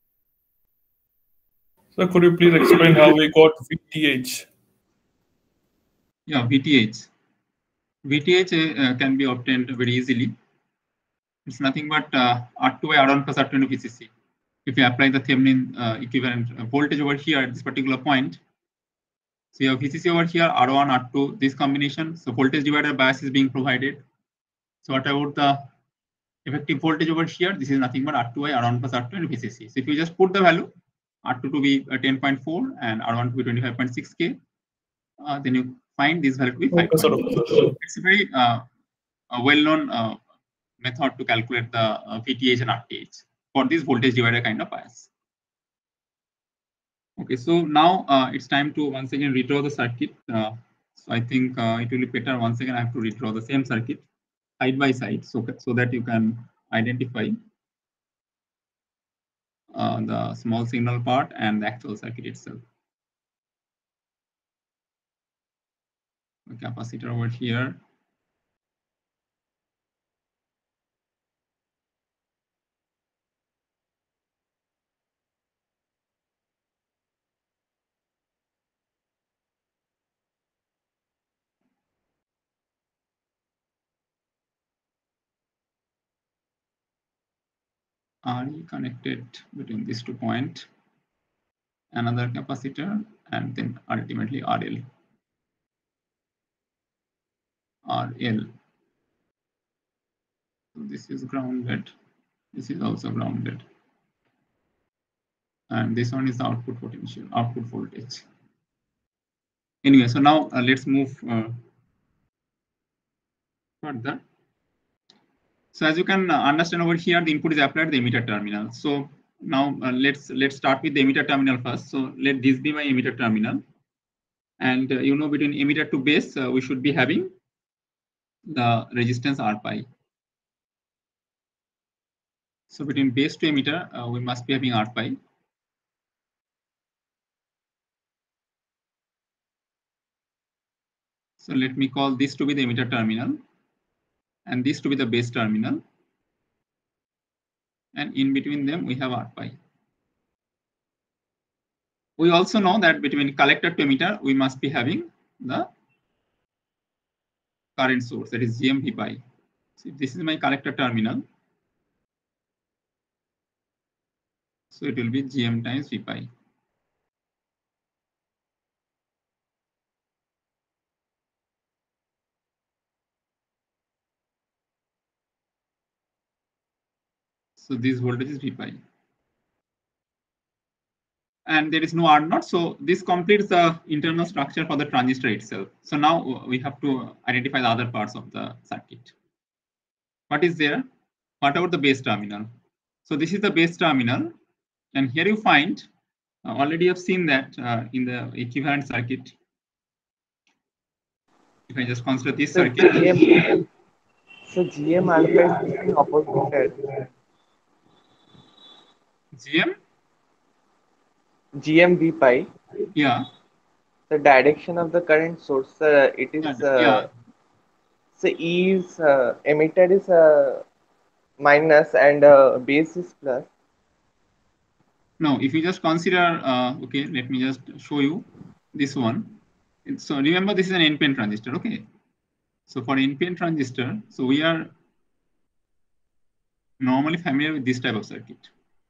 So could you please explain how we got VTH? Yeah, VTH. VTH can be obtained very easily. It's nothing but R2 by R1 plus R2 into VCC. If you apply the Thevenin equivalent voltage over here at this particular point, so you have VCC over here, R1, R2, this combination. So voltage divider bias is being provided. So what about the effective voltage over here? This is nothing but R2 by R1 plus R2 into VCC. So if you just put the value, R2 to be 10.4 and R1 to be 25.6K, then you find this value to be 5. It's a very well-known method to calculate the VTH and RTH for this voltage divider kind of bias. Okay, so now it's time to once again redraw the circuit. So I think it will be better once again I have to redraw the same circuit side by side, so that you can identify the small signal part and the actual circuit itself. The capacitor over here. RE connected between these 2 points, another capacitor, and then ultimately RL. So this is grounded. This is also grounded. And this one is the output potential, output voltage. Anyway, so now let's move further. So as you can understand over here, the input is applied at the emitter terminal. So now let's start with the emitter terminal first. So let this be my emitter terminal. And you know, between emitter to base, we should be having the resistance R pi. So between base to emitter, we must be having R pi. So let me call this to be the emitter terminal and this to be the base terminal. And in between them, we have R pi. We also know that between collector to emitter, we must be having the current source, that is GM V pi. See, this is my collector terminal. So it will be GM times V pi. So this voltage is V pi. And there is no R naught. So this completes the internal structure for the transistor itself. So now we have to identify the other parts of the circuit. What is there? What about the base terminal? So this is the base terminal. And here you find, already you have seen that in the equivalent circuit. If I just consider this circuit. So GM alpha is in opposite. GM V pi. Yeah. The direction of the current source, it is yeah. so E is emitter is minus and base is plus. No, if you just consider, okay, let me just show you this one. So remember, this is an NPN transistor, okay? So for NPN transistor, so we are normally familiar with this type of circuit.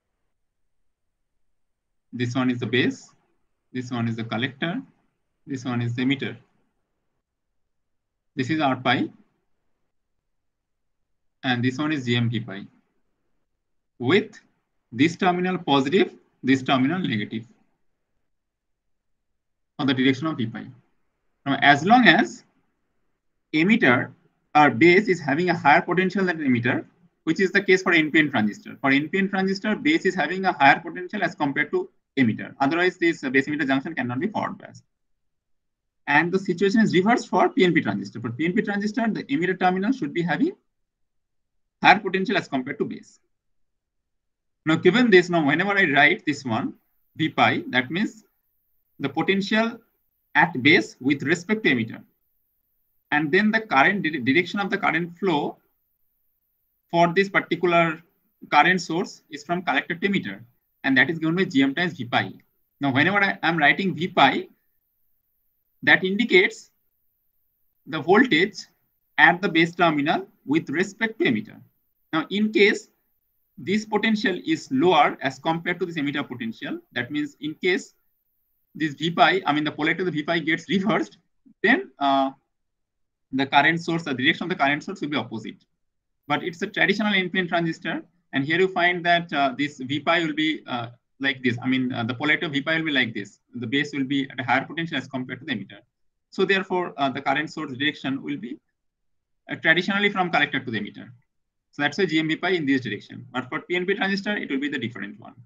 This one is the base, this one is the collector, this one is the emitter. This is R pi, and this one is GM V pi. With this terminal positive, this terminal negative on the direction of V pi. Now, as long as emitter or base is having a higher potential than emitter, which is the case for NPN transistor. For NPN transistor, base is having a higher potential as compared to emitter. Otherwise, this base emitter junction cannot be forward biased. And the situation is reversed for PNP transistor. For PNP transistor, the emitter terminal should be having higher potential as compared to base. Now, given this, now whenever I write this one, V pi, that means the potential at base with respect to emitter. And then the current direction of the current flow for this particular current source is from collector to emitter, and that is given by GM times V pi. Now, whenever I am writing V pi, that indicates the voltage at the base terminal with respect to emitter. Now, in case this potential is lower as compared to this emitter potential, that means in case this V pi, I mean the polarity of the V pi gets reversed, then the current source, the direction of the current source will be opposite. But it's a traditional NPN transistor, and here you find that this V pi will be like this. I mean, the polarity of V pi will be like this. The base will be at a higher potential as compared to the emitter. So therefore, the current source direction will be traditionally from collector to the emitter. So that's why GM V pi in this direction. But for PNP transistor, it will be the different one.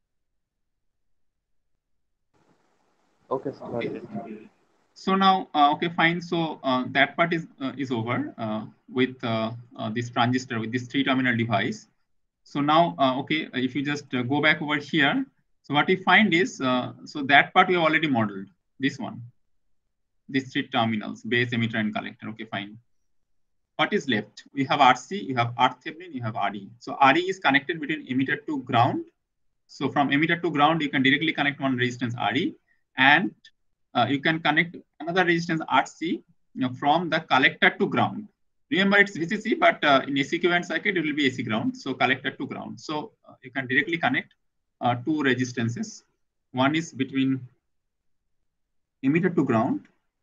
Okay, so okay. So now, okay, fine. So that part is over with this transistor, with this 3-terminal device. So now, okay, if you just go back over here, so what we find is, so that part we have already modeled, this one, these 3 terminals, base, emitter, and collector. Okay, fine. What is left? We have RC, you have RThevenin, you have RE. So RE is connected between emitter to ground. So from emitter to ground, you can directly connect one resistance RE, and you can connect another resistance RC from the collector to ground. Remember, it's VCC, but in AC equivalent circuit, it will be AC ground. So collector to ground. So you can directly connect 2 resistances. One is between emitter to ground,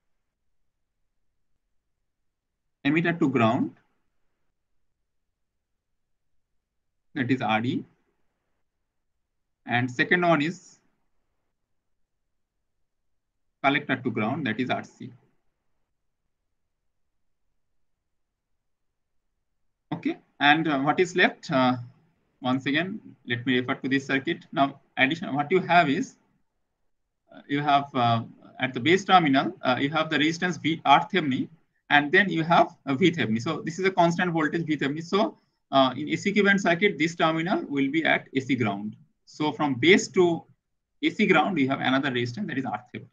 that is RE. And second one is collector to ground, that is RC. Okay, and what is left? Once again, let me refer to this circuit. Now, addition, what you have is, you have at the base terminal, you have the resistance RThevenin, and then you have VThevenin. So this is a constant voltage VThevenin. So in AC equivalent circuit, this terminal will be at AC ground. So from base to AC ground, you have another resistance, that is RThevenin.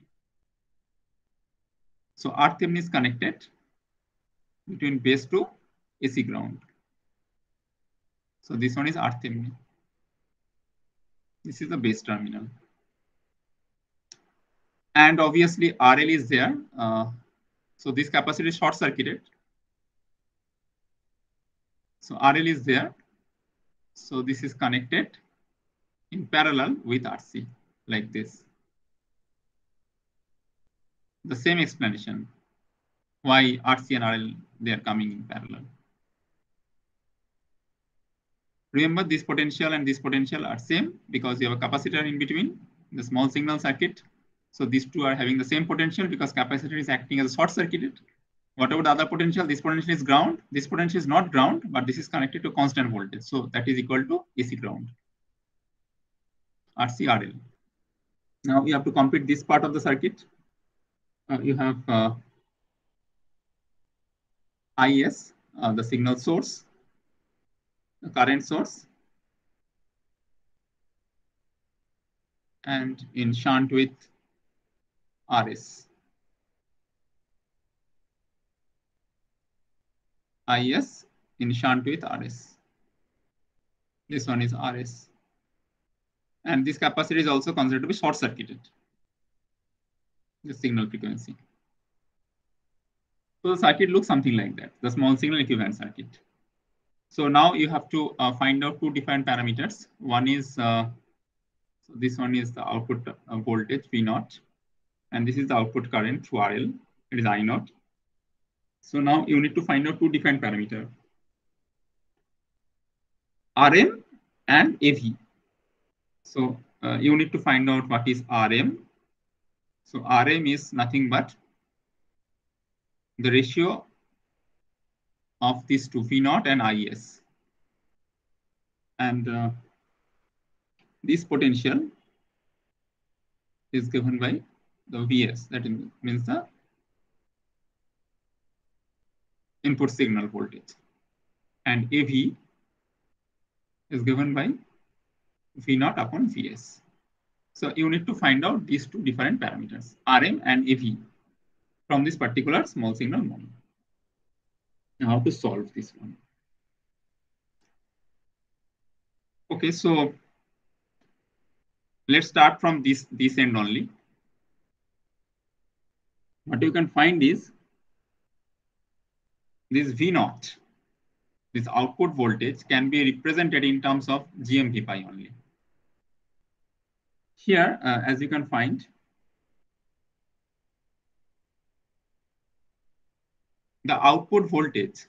So RThevenin is connected between base to AC ground. So this one is RThevenin. This is the base terminal. And obviously RL is there. So this capacitor is short circuited. So RL is there. So this is connected in parallel with RC like this. The same explanation why RC and RL, they are coming in parallel. Remember, this potential and this potential are same because you have a capacitor in between, the small signal circuit. So these two are having the same potential because capacitor is acting as a short circuited. Whatever the other potential, this potential is ground. This potential is not ground, but this is connected to constant voltage. So that is equal to AC ground, RC RL. Now you have to complete this part of the circuit. You have IS, the signal source, the current source, and in shunt with RS. IS in shunt with RS. This one is RS. And this capacitor is also considered to be short circuited, the signal frequency. So the circuit looks something like that, the small signal equivalent circuit. So now you have to find out two different parameters. One is, so this one is the output voltage V0, and this is the output current through RL, it is I0. So now you need to find out two different parameters, RM and AV. So you need to find out what is RM. So RM is nothing but the ratio of these two, V0 and IS. And this potential is given by the Vs, that means the input signal voltage. And AV is given by V0 upon Vs. So you need to find out these two different parameters, RM and AV, from this particular small signal model. Now how to solve this one? Okay, so let's start from this end only. What you can find is this V0, this output voltage, can be represented in terms of GMV pi only. Here, as you can find, the output voltage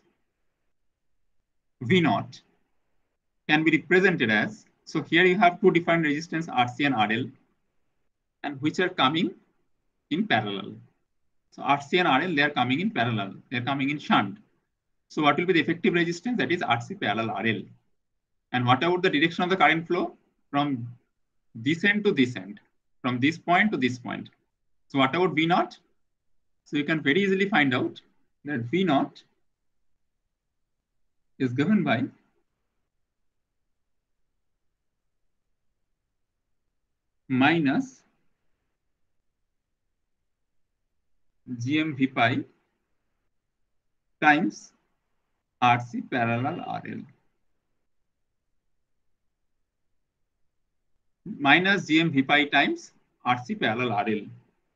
V0 can be represented as, so here you have two different resistance RC and RL, and which are coming in parallel. So RC and RL, they are coming in parallel, they are coming in shunt. So what will be the effective resistance? That is RC parallel RL. And what about the direction of the current flow? From this end to this end, from this point to this point. So what about V0? So you can very easily find out that V0 is given by minus GMV pi times RC parallel RL. Minus GMV pi times RC parallel RL.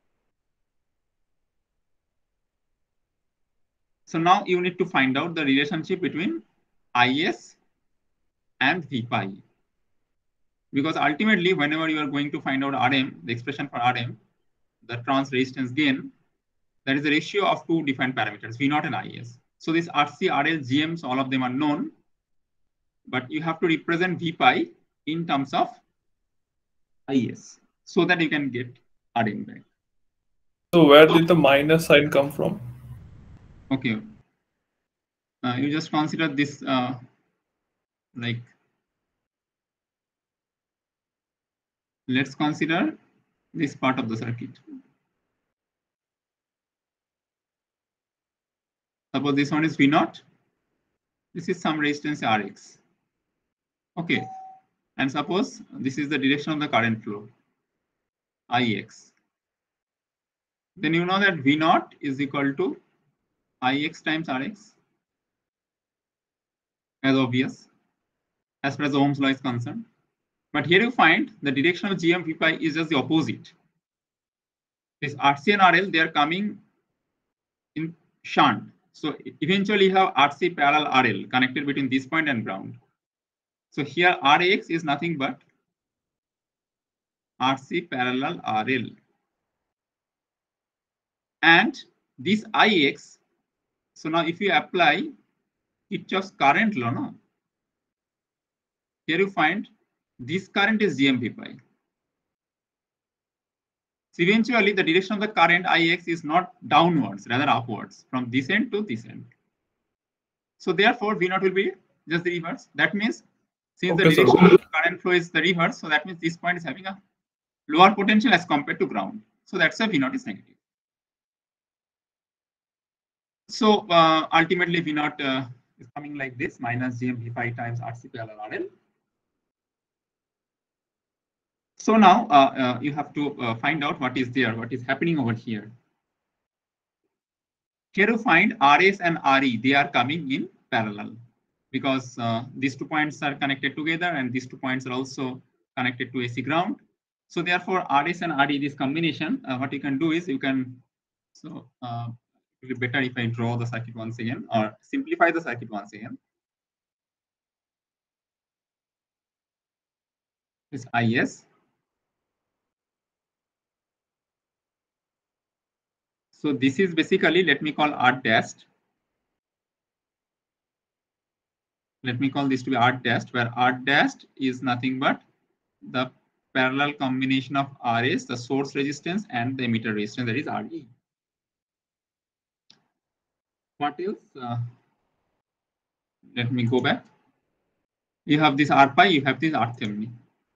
So now you need to find out the relationship between IS and V pi. Because ultimately, whenever you are going to find out RM, the expression for RM, the trans resistance gain, that is the ratio of two different parameters, V0 and IS. So this RC, RL, GMs, all of them are known, but you have to represent V pi in terms of IS so that you can get RM back. So where did the minus sign come from? Okay. You just consider this like, let's consider this part of the circuit. Suppose this one is V0. This is some resistance Rx. Okay. And suppose this is the direction of the current flow, Ix. Then you know that V0 is equal to Ix times Rx, as obvious, as far as Ohm's law is concerned. But here you find the direction of GMV pi is just the opposite. This RC and RL, they are coming in shunt. So eventually you have RC parallel RL connected between this point and ground. So here RX is nothing but RC parallel RL. And this IX, so now if you apply Kirchhoff's current law, no? Here you find this current is GMV pi. So eventually the direction of the current IX is not downwards, rather upwards from this end to this end. So therefore V0 will be just the reverse. That means since the direction of the current flow is the reverse, so that means this point is having a lower potential as compared to ground. So that's why V0 is negative. So ultimately V0 is coming like this, minus GMV pi times RC parallel RL. So now you have to find out what is there, what is happening over here. Here you find RS and RE, they are coming in parallel because these 2 points are connected together and these 2 points are also connected to AC ground. So therefore RS and RE, this combination, what you can do is you can, so it will be better if I draw the circuit once again or simplify the circuit once again. This IS. So this is basically, let me call R dash. Let me call this to be R dash, where R dash is nothing but the parallel combination of RS, the source resistance, and the emitter resistance, that is RE. What else? Let me go back. You have this R pi, you have this R Thevenin.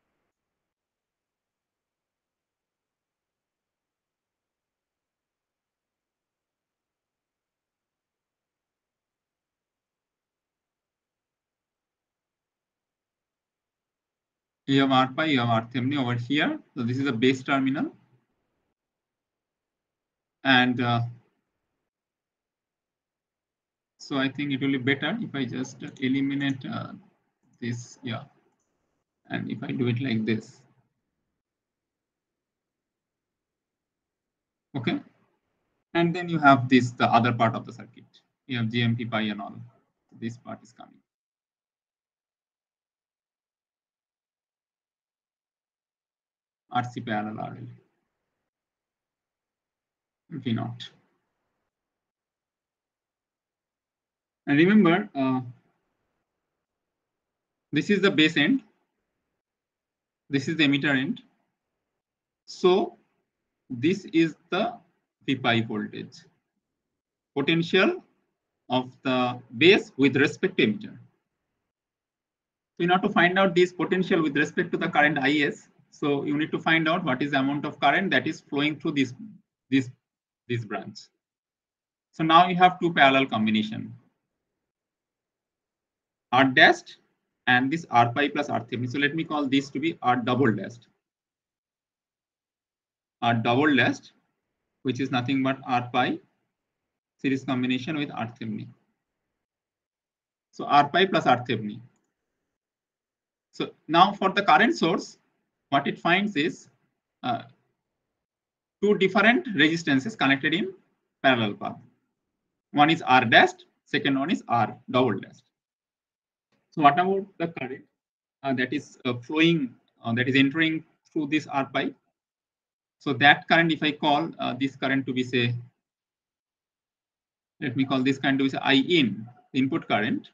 You have R pi, you have R Thevenin over here. So this is a base terminal. And so I think it will be better if I just eliminate this, yeah. And if I do it like this. Okay. And then you have this, the other part of the circuit. You have GMP pi and all. This part is coming. RC parallel RL. V0. And remember, this is the base end. This is the emitter end. So this is the V pi voltage. Potential of the base with respect to emitter. So in order to find out this potential with respect to the current IS, so you need to find out what is the amount of current that is flowing through this branch. So now you have two parallel combination, R dashed and this R pi plus R Thevenin. So let me call this to be R double dashed. R double dashed, which is nothing but R pi series combination with R Thevenin. So R pi plus R Thevenin. So now for the current source, what it finds is two different resistances connected in parallel path. One is R dashed, second one is R double dashed. So what about the current that is flowing, that is entering through this R pi? So that current, if I call this current to be, say, let me call this current to be, say, I in, input current.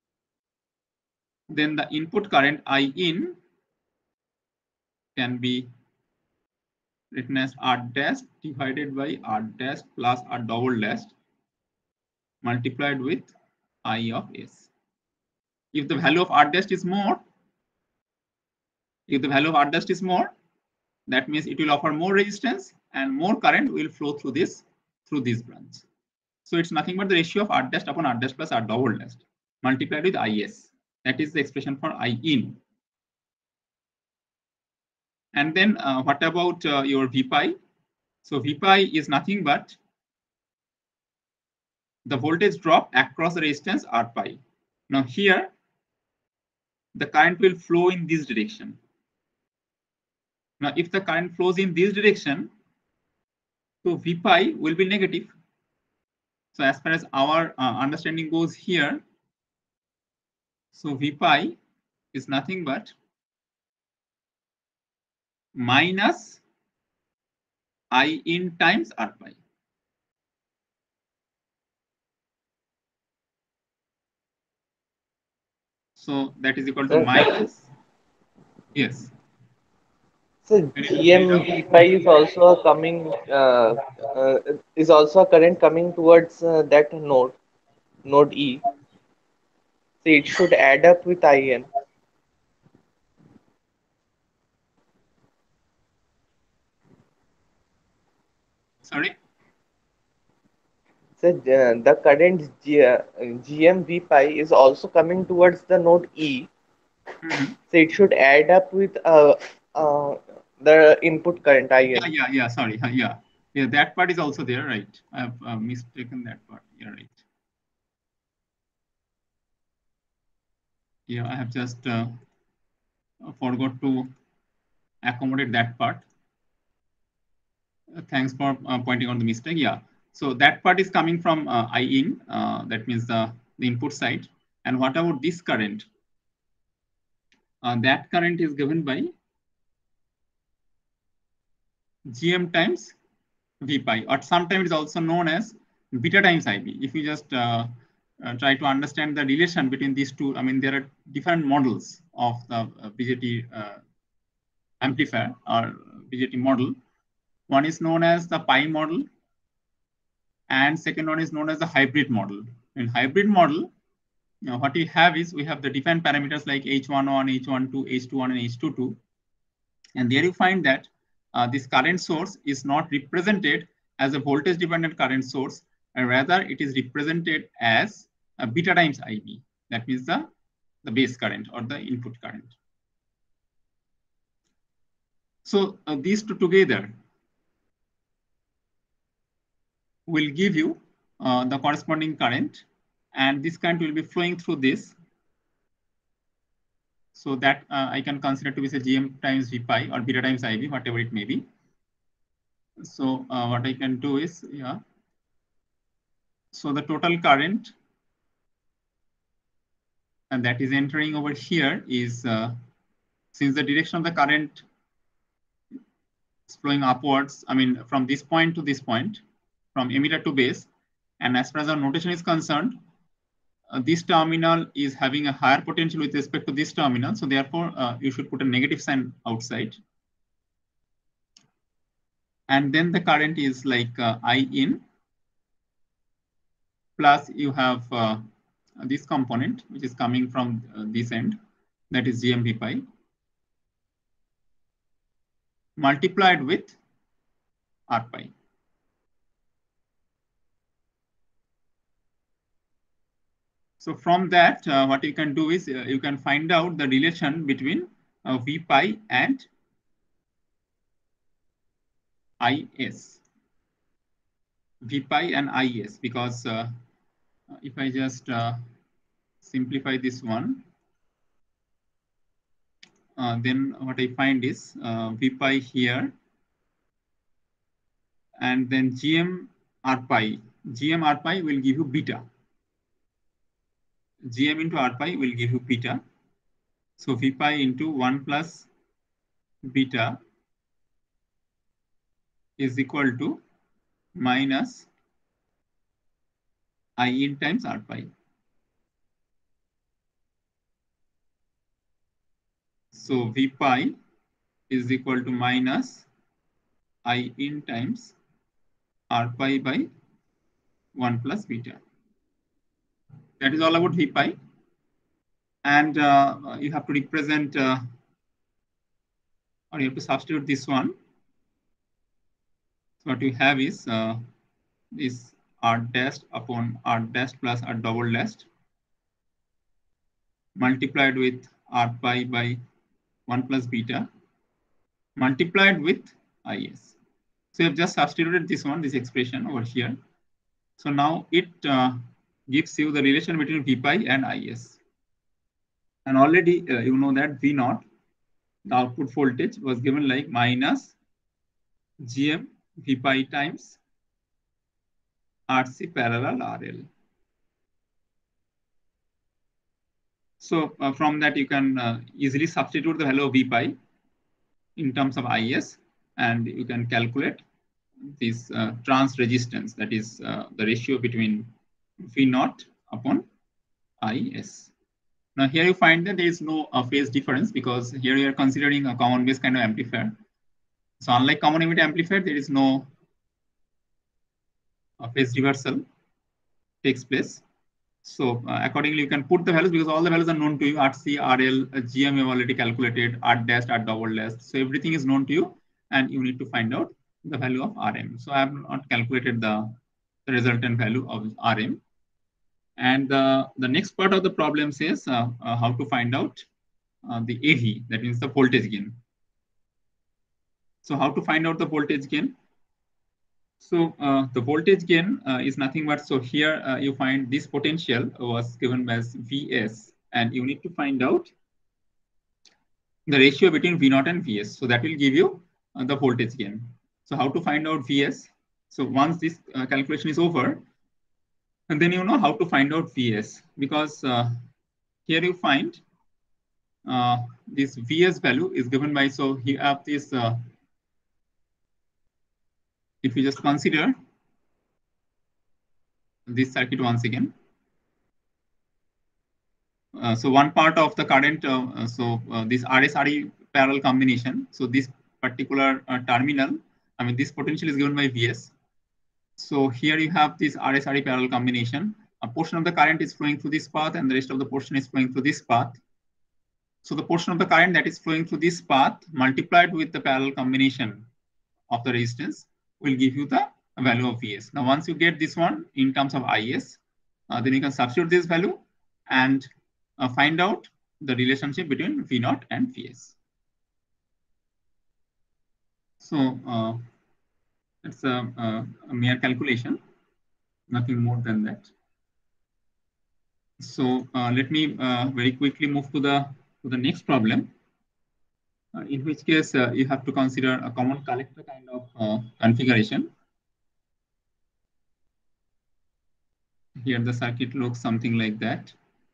Then the input current I in can be written as R dash divided by R dash plus R double dash multiplied with I of S. If the value of R dash is more, that means it will offer more resistance and more current will flow through this branch. So it's nothing but the ratio of R dash upon R dash plus R double dash multiplied with IS. That is the expression for I in. And then what about your V pi? So V pi is nothing but the voltage drop across the resistance R pi. Now here, the current will flow in this direction. Now if the current flows in this direction, so V pi will be negative. So as far as our understanding goes here, so V pi is nothing but minus I in times R pi. So that is equal to minus. Yes. So GM pi is also coming is also a current coming towards that node E. So it should add up with IN. Sorry. So the current GM pi is also coming towards the node E. Mm-hmm. So it should add up with the input current IN. Yeah. Sorry. Yeah. That part is also there, right? I have mistaken that part. You're right. Yeah, I have just forgot to accommodate that part. Thanks for pointing out the mistake. Yeah. So that part is coming from I in. That means the input side. And what about this current? That current is given by GM times V pi, or sometimes it is also known as beta times IB. If you just try to understand the relation between these two, I mean, there are different models of the BJT amplifier or BJT model. One is known as the pi model, and second one is known as the hybrid model. In hybrid model, what we have is we have the defined parameters like H11, H12, H21, and H22. And there you find that this current source is not represented as a voltage dependent current source, and rather it is represented as a beta times IB. That means the base current or the input current. So these two together will give you the corresponding current, and this current will be flowing through this. So that I can consider to be say GM times V pi or beta times IB, whatever it may be. So what I can do is, yeah. So the total current and that is entering over here is, since the direction of the current is flowing upwards, I mean, from this point to this point, from emitter to base, and as far as our notation is concerned, this terminal is having a higher potential with respect to this terminal. So therefore, you should put a negative sign outside. And then the current is like I in, plus you have this component, which is coming from this end, that is GM V pi, multiplied with R pi. So from that, what you can do is you can find out the relation between V pi and IS. V pi and IS, because if I just simplify this one, then what I find is V pi here, and then GM R pi. GM R pi will give you beta. GM into R pi will give you beta. So V pi into 1 plus beta is equal to minus I in times R pi. So V pi is equal to minus I in times R pi by 1 plus beta. That is all about V pi. And you have to represent, or you have to substitute this one. So what you have is this R dash upon R dash plus R double dash multiplied with R pi by 1 plus beta multiplied with IS. So you have just substituted this one, this expression over here. So now it gives you the relation between V pi and IS. And already you know that V naught, the output voltage, was given like minus GM V pi times RC parallel RL. So from that you can easily substitute the value of V pi in terms of IS, and you can calculate this trans resistance, that is the ratio between V naught upon IS. Now here you find that there is no phase difference, because here you are considering a common base kind of amplifier. So unlike common emitter amplifier, there is no phase reversal takes place. So accordingly, you can put the values, because all the values are known to you. RC, RL, GM you have already calculated, R dash, R double dash. So everything is known to you, and you need to find out the value of RM. So I have not calculated the resultant value of RM. And the next part of the problem says how to find out the AV, that means the voltage gain. So how to find out the voltage gain? So the voltage gain is nothing but, so here you find this potential was given as Vs, and you need to find out the ratio between V0 and Vs. So that will give you the voltage gain. So how to find out Vs? So once this calculation is over, and then you know how to find out Vs, because here you find this Vs value is given by, so you have this, if you just consider this circuit once again. So one part of the current, this RS-RE parallel combination. So this particular terminal, I mean, this potential is given by Vs. So here you have this RS-RE parallel combination. A portion of the current is flowing through this path, and the rest of the portion is flowing through this path. So the portion of the current that is flowing through this path multiplied with the parallel combination of the resistance will give you the value of Vs. Now, once you get this one in terms of Is, then you can substitute this value and find out the relationship between V0 and Vs. So it's a mere calculation, nothing more than that. So let me very quickly move to the next problem, in which case you have to consider a common collector kind of configuration. Here the circuit looks something like that.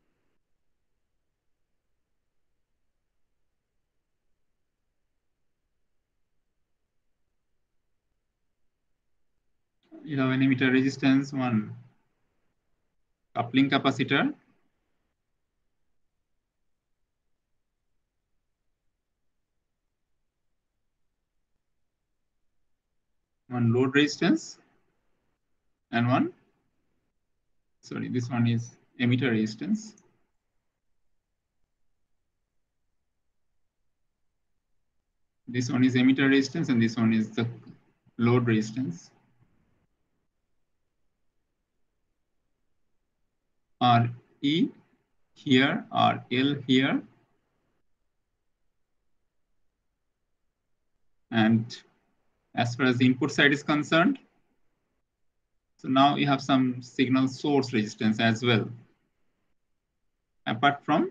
You have an emitter resistance, one coupling capacitor, one load resistance, and one, sorry, this one is emitter resistance. This one is emitter resistance, and this one is the load resistance. RE here, RL here, and as far as the input side is concerned, so now you have some signal source resistance as well, apart from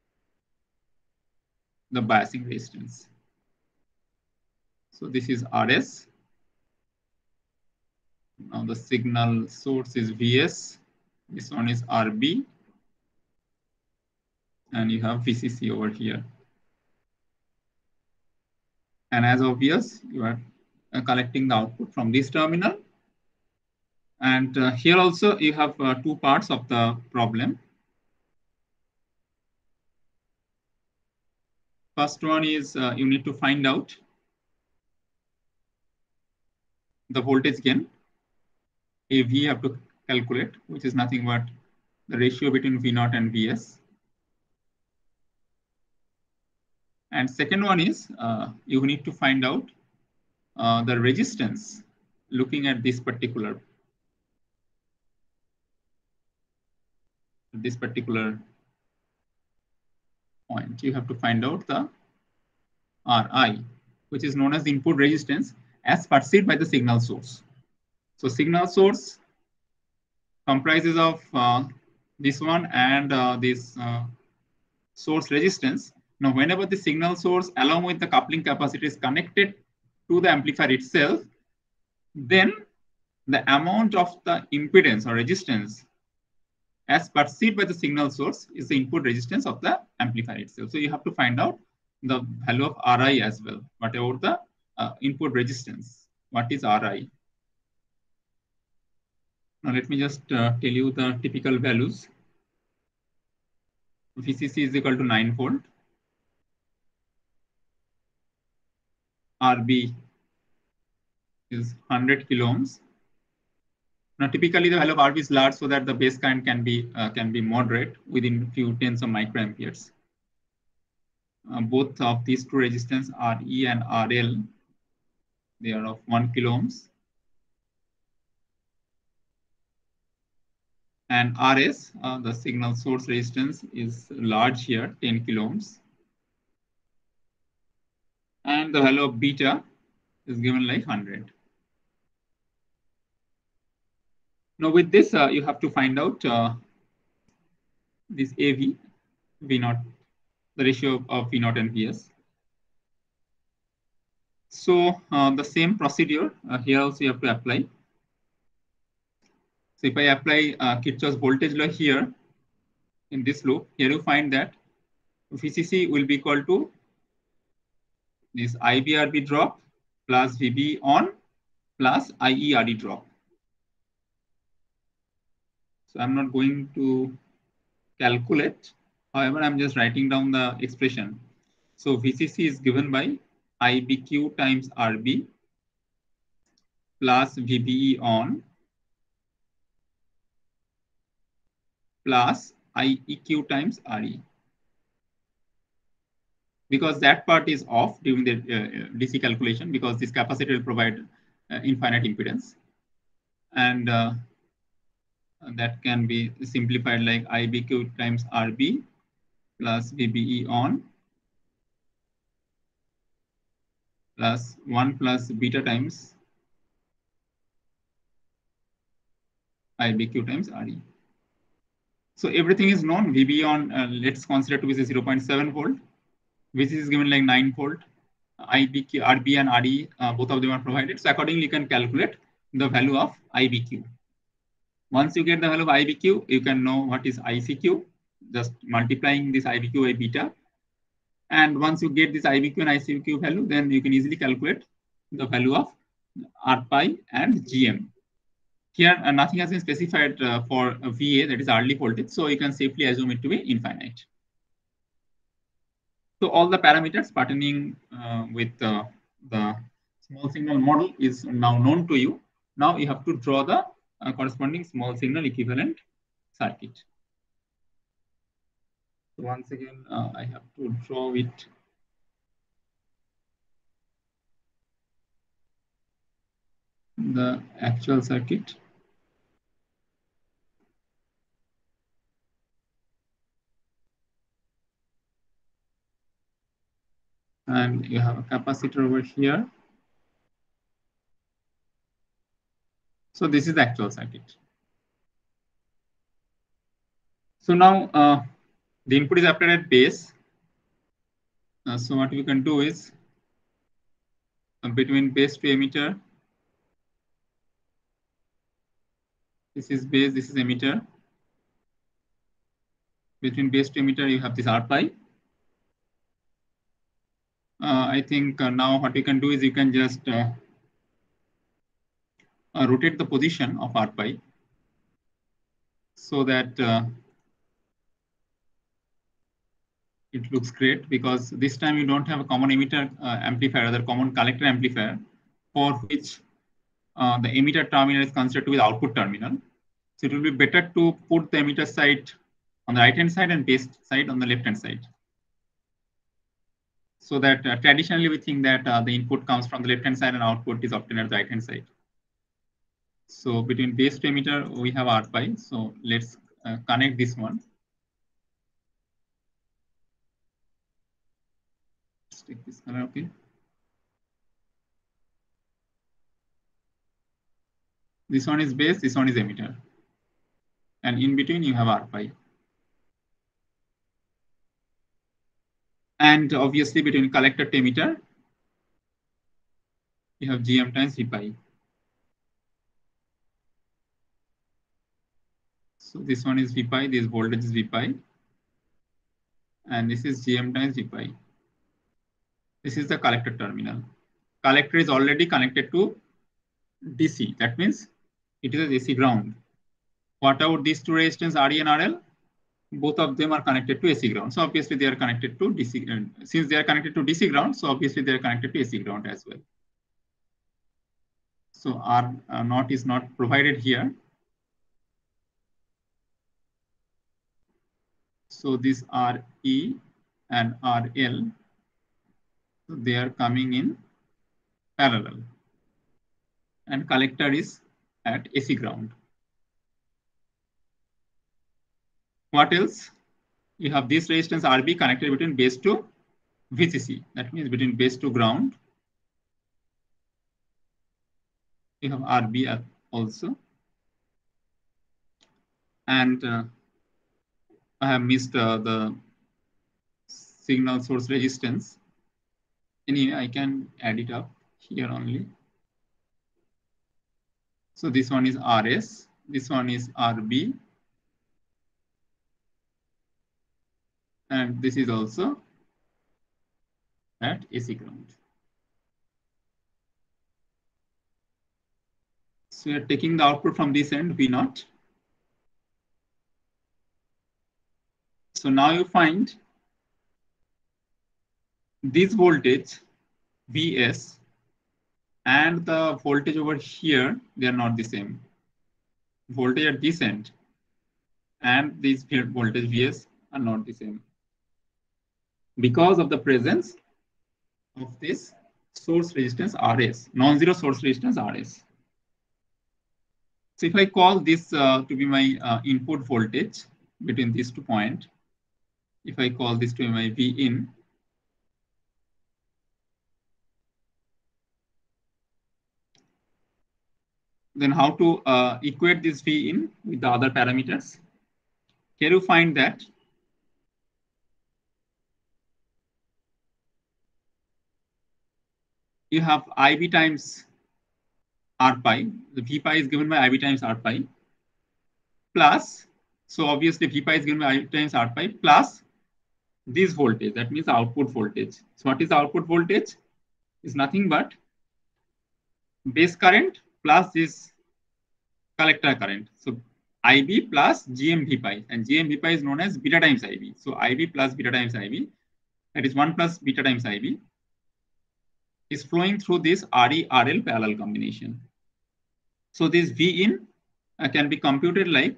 the biasing resistance. So this is RS. Now the signal source is Vs. This one is RB. And you have VCC over here. And as obvious, you are collecting the output from this terminal. And here also you have two parts of the problem. First one is you need to find out the voltage gain. AV you have to calculate, which is nothing but the ratio between V0 and Vs. And second one is you need to find out the resistance looking at this particular point. You have to find out the Ri, which is known as the input resistance as perceived by the signal source. So signal source comprises of this one and this source resistance. Now, whenever the signal source along with the coupling capacitor is connected to the amplifier itself, then the amount of the impedance or resistance as perceived by the signal source is the input resistance of the amplifier itself. So you have to find out the value of Ri as well. What about the input resistance? What is Ri? Now let me just tell you the typical values. VCC is equal to 9 volt. RB is 100 kilo ohms. Now, typically the value of RB is large so that the base current can be moderate within few tens of microamperes. Both of these two resistance RE and RL, they are of 1 kilo ohms. And RS, the signal source resistance, is large here, 10 kilo ohms. And the value of beta is given like 100. Now with this, you have to find out this AV, V0, the ratio of V0 and Vs. So the same procedure here also you have to apply. So if I apply Kirchhoff's voltage law here in this loop, here you find that VCC will be equal to this IBRB drop plus VB on plus IERD drop. So I'm not going to calculate. However, I'm just writing down the expression. So VCC is given by IBQ times RB plus VBE on plus IEQ times RE. Because that part is off during the DC calculation, because this capacitor will provide infinite impedance. And that can be simplified like IBQ times RB plus VBE on plus 1 plus beta times IBQ times RE. So everything is known. VBE on, let's consider to be 0.7 volt. VCC is given like 9 volt. IBQ, RB and RE, both of them are provided. So accordingly, you can calculate the value of IBQ. Once you get the value of IBQ, you can know what is ICQ, just multiplying this IBQ by beta. And once you get this IBQ and ICQ value, then you can easily calculate the value of R pi and GM. Here, nothing has been specified for VA, that is early voltage, so you can safely assume it to be infinite. So all the parameters pertaining with the small signal model is now known to you. Now you have to draw the corresponding small signal equivalent circuit. So once again, I have to draw it. The actual circuit. And you have a capacitor over here. So this is the actual circuit. So now the input is applied at base. So what we can do is between base to emitter, this is base, this is emitter. Between base to emitter, you have this R pi. I think now what you can do is you can just rotate the position of R pi so that it looks great, because this time you don't have a common emitter amplifier, other common collector amplifier, for which the emitter terminal is considered to be the output terminal. So it will be better to put the emitter side on the right hand side and base side on the left hand side. So that traditionally we think that the input comes from the left hand side and output is obtained at the right hand side. So between base to emitter, we have R pi. So let's connect this one. Let's take this color, okay. This one is base, this one is emitter. And in between you have R pi. And obviously between collector to emitter, you have GM times V pi. So this one is V pi, this voltage is V pi, and this is Gm times V pi. This is the collector terminal. Collector is already connected to DC. That means it is a AC ground. What about these two resistance RE and RL? Both of them are connected to AC ground. So obviously they are connected to DC. And since they are connected to DC ground, so obviously they are connected to AC ground as well. So R naught is not provided here. So this RE and RL, so they are coming in parallel. And collector is at AC ground. What else? You have this resistance RB connected between base to VCC. That means between base to ground. You have RB also. And I have missed the signal source resistance. Anyway, I can add it up here only. So this one is RS. This one is RB. And this is also at AC ground. So we are taking the output from this end, V naught. So now you find this voltage, Vs, and the voltage over here, they are not the same. Voltage at this end and this voltage Vs are not the same, because of the presence of this source resistance Rs, non-zero source resistance Rs. So if I call this to be my input voltage between these 2 points, if I call this to be my V in, then how to equate this V in with the other parameters? Here you find that you have IB times R pi. The V pi is given by IB times R pi plus, so obviously V pi is given by IB times R pi plus this voltage. That means output voltage. So what is the output voltage? Is nothing but base current plus this collector current. So IB plus GM V pi, and GM V pi is known as beta times IB. So IB plus beta times IB, that is 1 plus beta times IB, is flowing through this RE-RL parallel combination. So this V in can be computed like,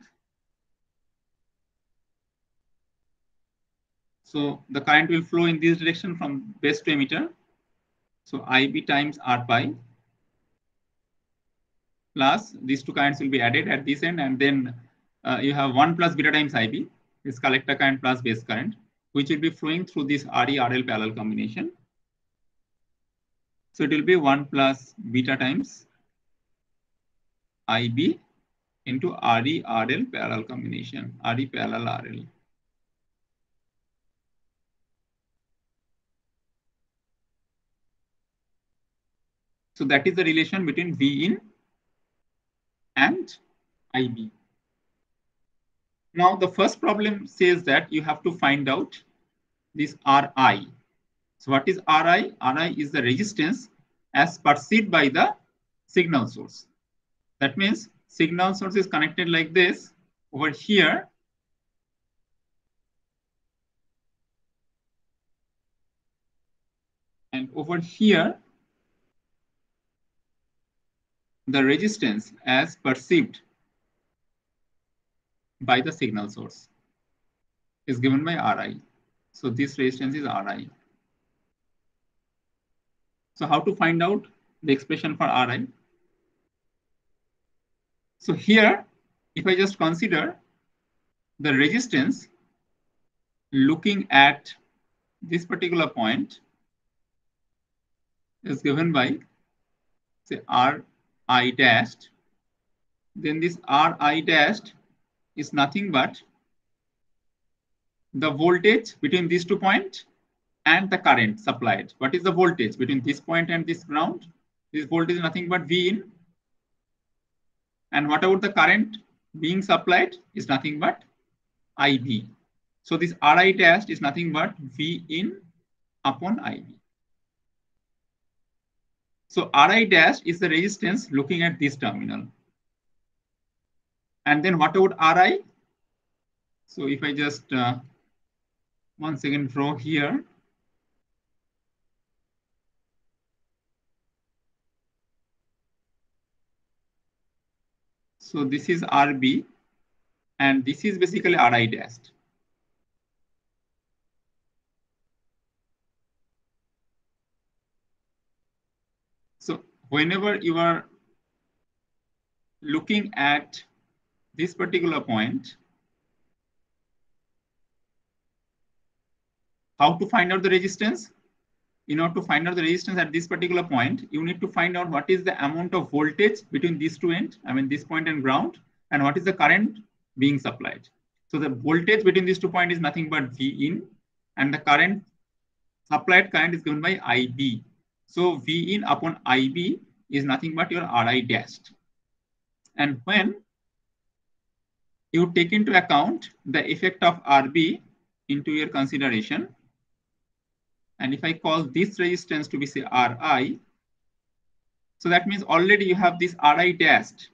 so the current will flow in this direction from base to emitter. So IB times R pi plus these two currents will be added at this end, and then you have 1 plus beta times IB, this collector current plus base current, which will be flowing through this RE-RL parallel combination. So it will be 1 plus beta times IB into RE-RL parallel combination, RE parallel RL. So that is the relation between V in and IB. Now the first problem says that you have to find out this Ri. So what is Ri? Ri is the resistance as perceived by the signal source. That means signal source is connected like this over here. And over here, the resistance as perceived by the signal source is given by Ri. So this resistance is Ri. So how to find out the expression for Ri? So here, if I just consider the resistance looking at this particular point is given by, say, Ri dashed, then this Ri dashed is nothing but the voltage between these 2 points and the current supplied. What is the voltage between this point and this ground? This voltage is nothing but V in. And what about the current being supplied is nothing but IB. So this Ri dash is nothing but V in upon IB. So Ri dash is the resistance looking at this terminal. And then what about Ri? So if I just once again draw here. So this is RB and this is basically Ri dash. So whenever you are looking at this particular point, how to find out the resistance? In order to find out the resistance at this particular point, you need to find out what is the amount of voltage between these two ends, I mean this point and ground, and what is the current being supplied. So the voltage between these 2 points is nothing but V in, and the current supplied current is given by IB. So V in upon IB is nothing but your Ri dashed. And when you take into account the effect of RB into your consideration, and if I call this resistance to be say Ri, so that means already you have this Ri dashed.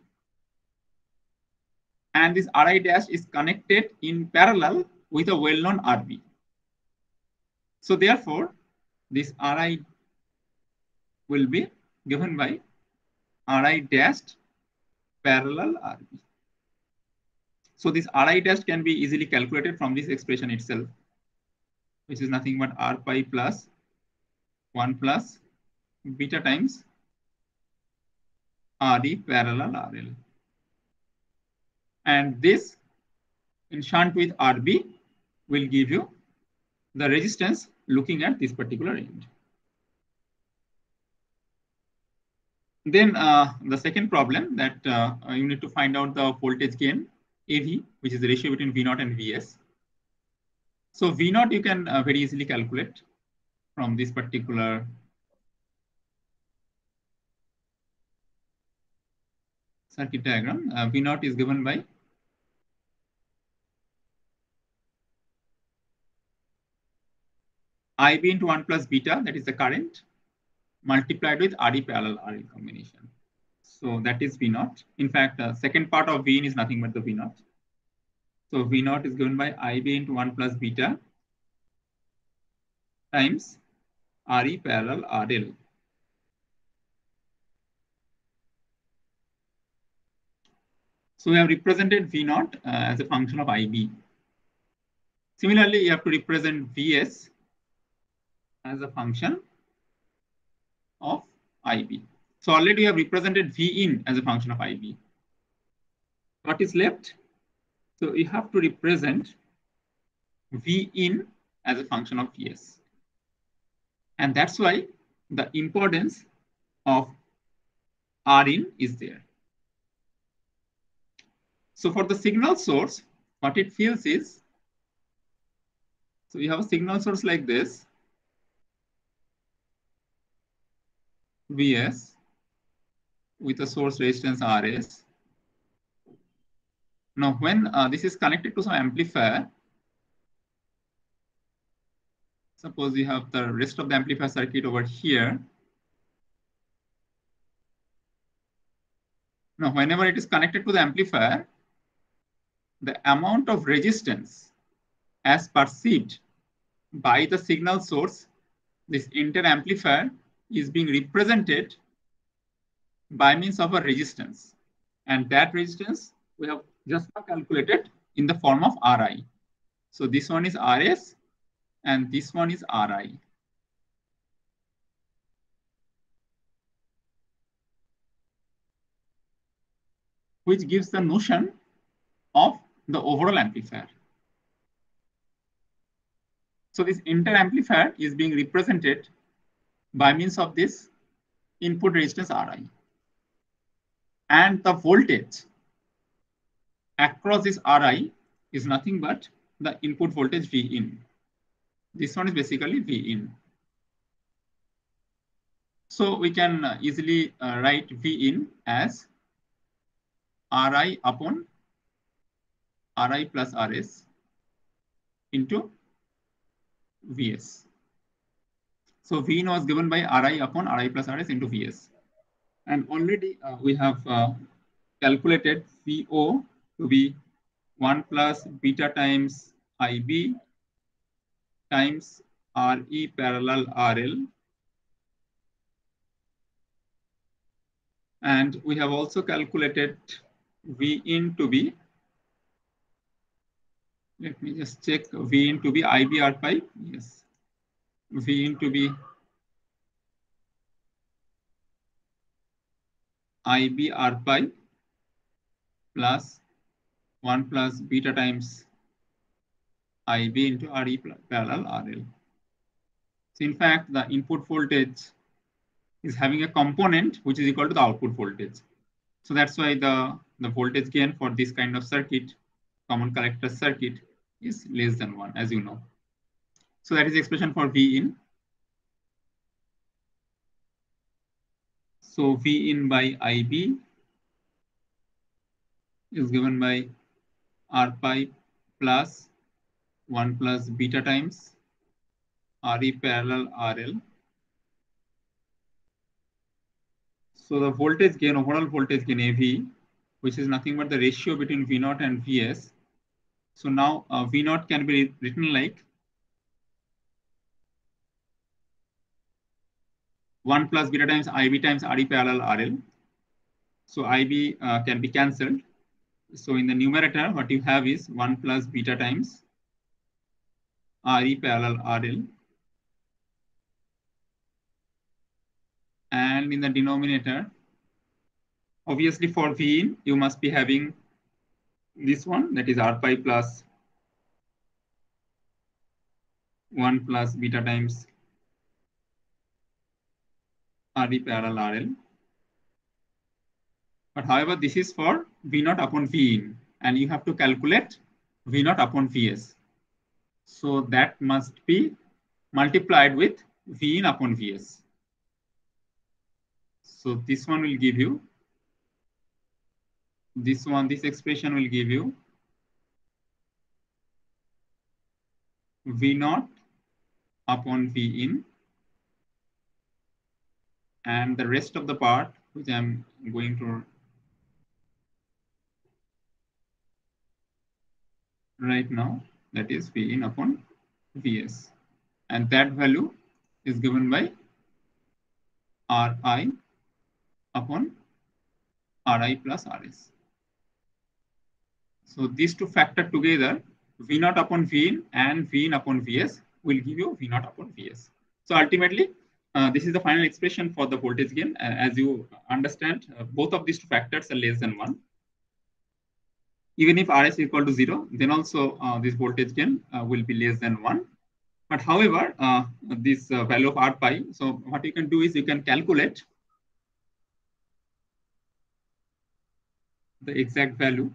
And this Ri dash is connected in parallel with a well-known RB. So therefore, this Ri will be given by Ri dashed parallel RB. So this Ri dash can be easily calculated from this expression itself, which is nothing but R pi plus 1 plus beta times Re parallel RL. And this in shunt with RB will give you the resistance looking at this particular end. Then the second problem that you need to find out the voltage gain, AV, which is the ratio between V0 and Vs. So V0 you can very easily calculate from this particular circuit diagram. V0 is given by IB into 1 plus beta, that is the current, multiplied with Re parallel RL combination. So that is V0. In fact, second part of Vin is nothing but the V0. So V0 is given by IB into 1 plus beta times Re parallel RL. So we have represented V0 as a function of IB. Similarly, you have to represent Vs as a function of IB. So already you have represented V in as a function of IB. What is left? So you have to represent V in as a function of Vs. And that's why the importance of R in is there. So for the signal source, what it feels is, so you have a signal source like this, Vs with a source resistance Rs. Now when this is connected to some amplifier, suppose you have the rest of the amplifier circuit over here. Now whenever it is connected to the amplifier, the amount of resistance as perceived by the signal source, this entire amplifier is being represented by means of a resistance. And that resistance we have just calculated in the form of Ri. So this one is Rs and this one is Ri. Which gives the notion of the overall amplifier. So this entire amplifier is being represented by means of this input resistance Ri. And the voltage across this Ri is nothing but the input voltage V in. This one is basically V in. So we can easily write V in as Ri upon Ri plus Rs into Vs. So V in was given by Ri upon Ri plus Rs into Vs. And already we have calculated VO to be 1 plus beta times IB times RE parallel RL. And we have also calculated V in to be, let me just check, V in to be IB R pi. Yes. V in to be IB R pi plus 1 plus beta times IB into RE parallel RL. So in fact, the input voltage is having a component which is equal to the output voltage. So that's why the voltage gain for this kind of circuit, common collector circuit, is less than 1, as you know. So that is the expression for V in. So V in by IB is given by R pi plus 1 plus beta times RE parallel RL. So the voltage gain, overall voltage gain AV, which is nothing but the ratio between V0 and Vs. So now V0 can be written like 1 plus beta times IB times RE parallel RL. So IB can be cancelled. So in the numerator, what you have is 1 plus beta times RE parallel RL. And in the denominator, obviously for V in, you must be having this one, that is R pi plus 1 plus beta times RE parallel RL. But however, this is for V0 upon V in, and you have to calculate V0 upon Vs. So that must be multiplied with V in upon Vs. So this one will give you, this expression will give you V0 upon V in, and the rest of the part, which I'm going to right now, that is V in upon Vs. And that value is given by Ri upon Ri plus Rs. So these two factored together, V0 upon V in and V in upon Vs will give you V0 upon Vs. So ultimately, this is the final expression for the voltage gain. As you understand, both of these two factors are less than 1. Even if Rs is equal to 0, then also this voltage gain will be less than 1. But however, this value of R pi, so what you can do is you can calculate the exact value.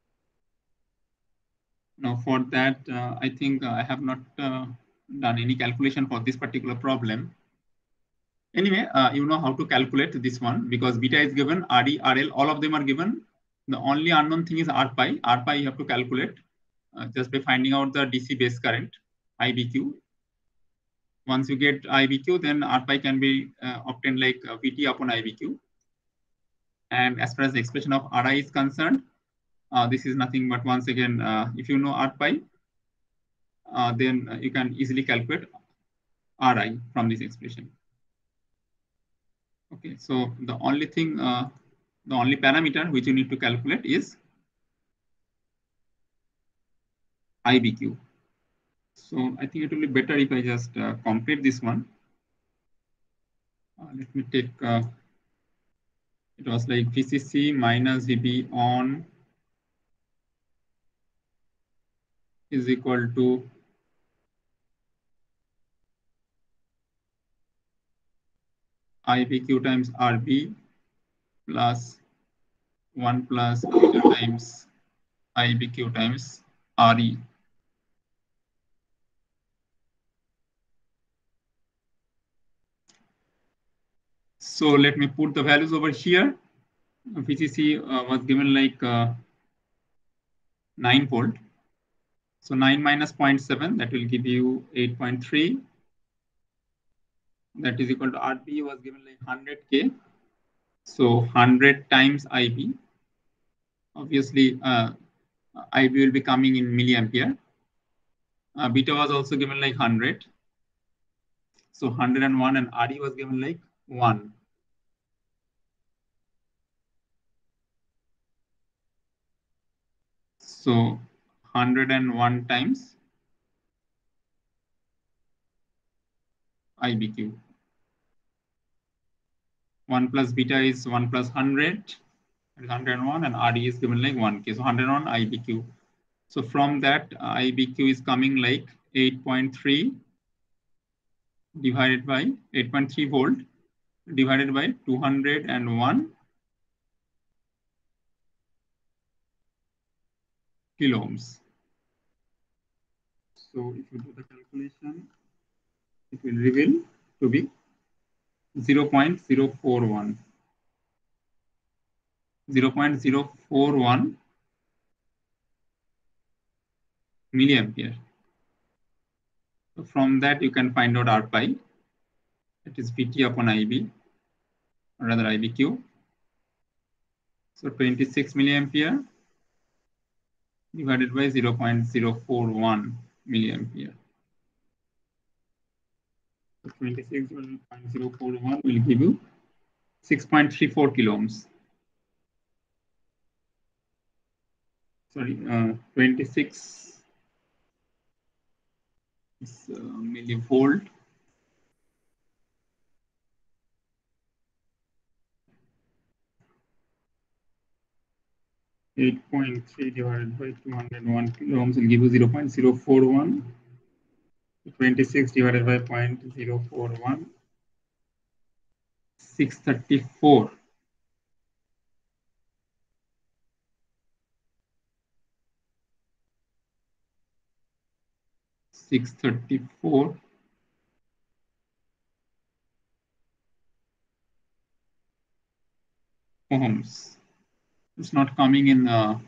Now for that, I think I have not done any calculation for this particular problem. Anyway, you know how to calculate this one because beta is given, RD, RL, all of them are given. The only unknown thing is R pi. R pi you have to calculate just by finding out the DC base current, IBQ. Once you get IBQ, then R pi can be obtained like VT upon IBQ. And as far as the expression of Ri is concerned, this is nothing but once again, if you know R pi, then you can easily calculate Ri from this expression. Okay, so the only thing, the only parameter which you need to calculate is IBQ. So I think it will be better if I just complete this one. Let me take, it was like VCC minus VB on is equal to IBQ times RB plus 1 plus beta times IBQ times RE. So let me put the values over here. VCC was given like 9 volt. So 9 minus 0.7, that will give you 8.3. That is equal to RP was given like 100K. So 100 times IB. Obviously, IB will be coming in milliampere. Beta was also given like 100. So 101, and RE was given like 1. So 101 times IBQ. 1 plus beta is 1 plus 100, that is 101, and RE is given like 1K. So 101 IBQ. So from that, IBQ is coming like 8.3 divided by 8.3 volt divided by 201 kilo ohms. So if you do the calculation, it will reveal to be 0.041. 0.041 milliampere. So from that, you can find out R pi. It is VT upon IB, or rather IBQ. So 26 milliampere divided by 0.041 milliampere. So 26.041 will give you 6.34 kilo ohms. Sorry, 26 is millivolt. .3 divided by 201 kilo ohms will give you 0.041. 26 divided by 0.041. 634. Ohms. It's not coming in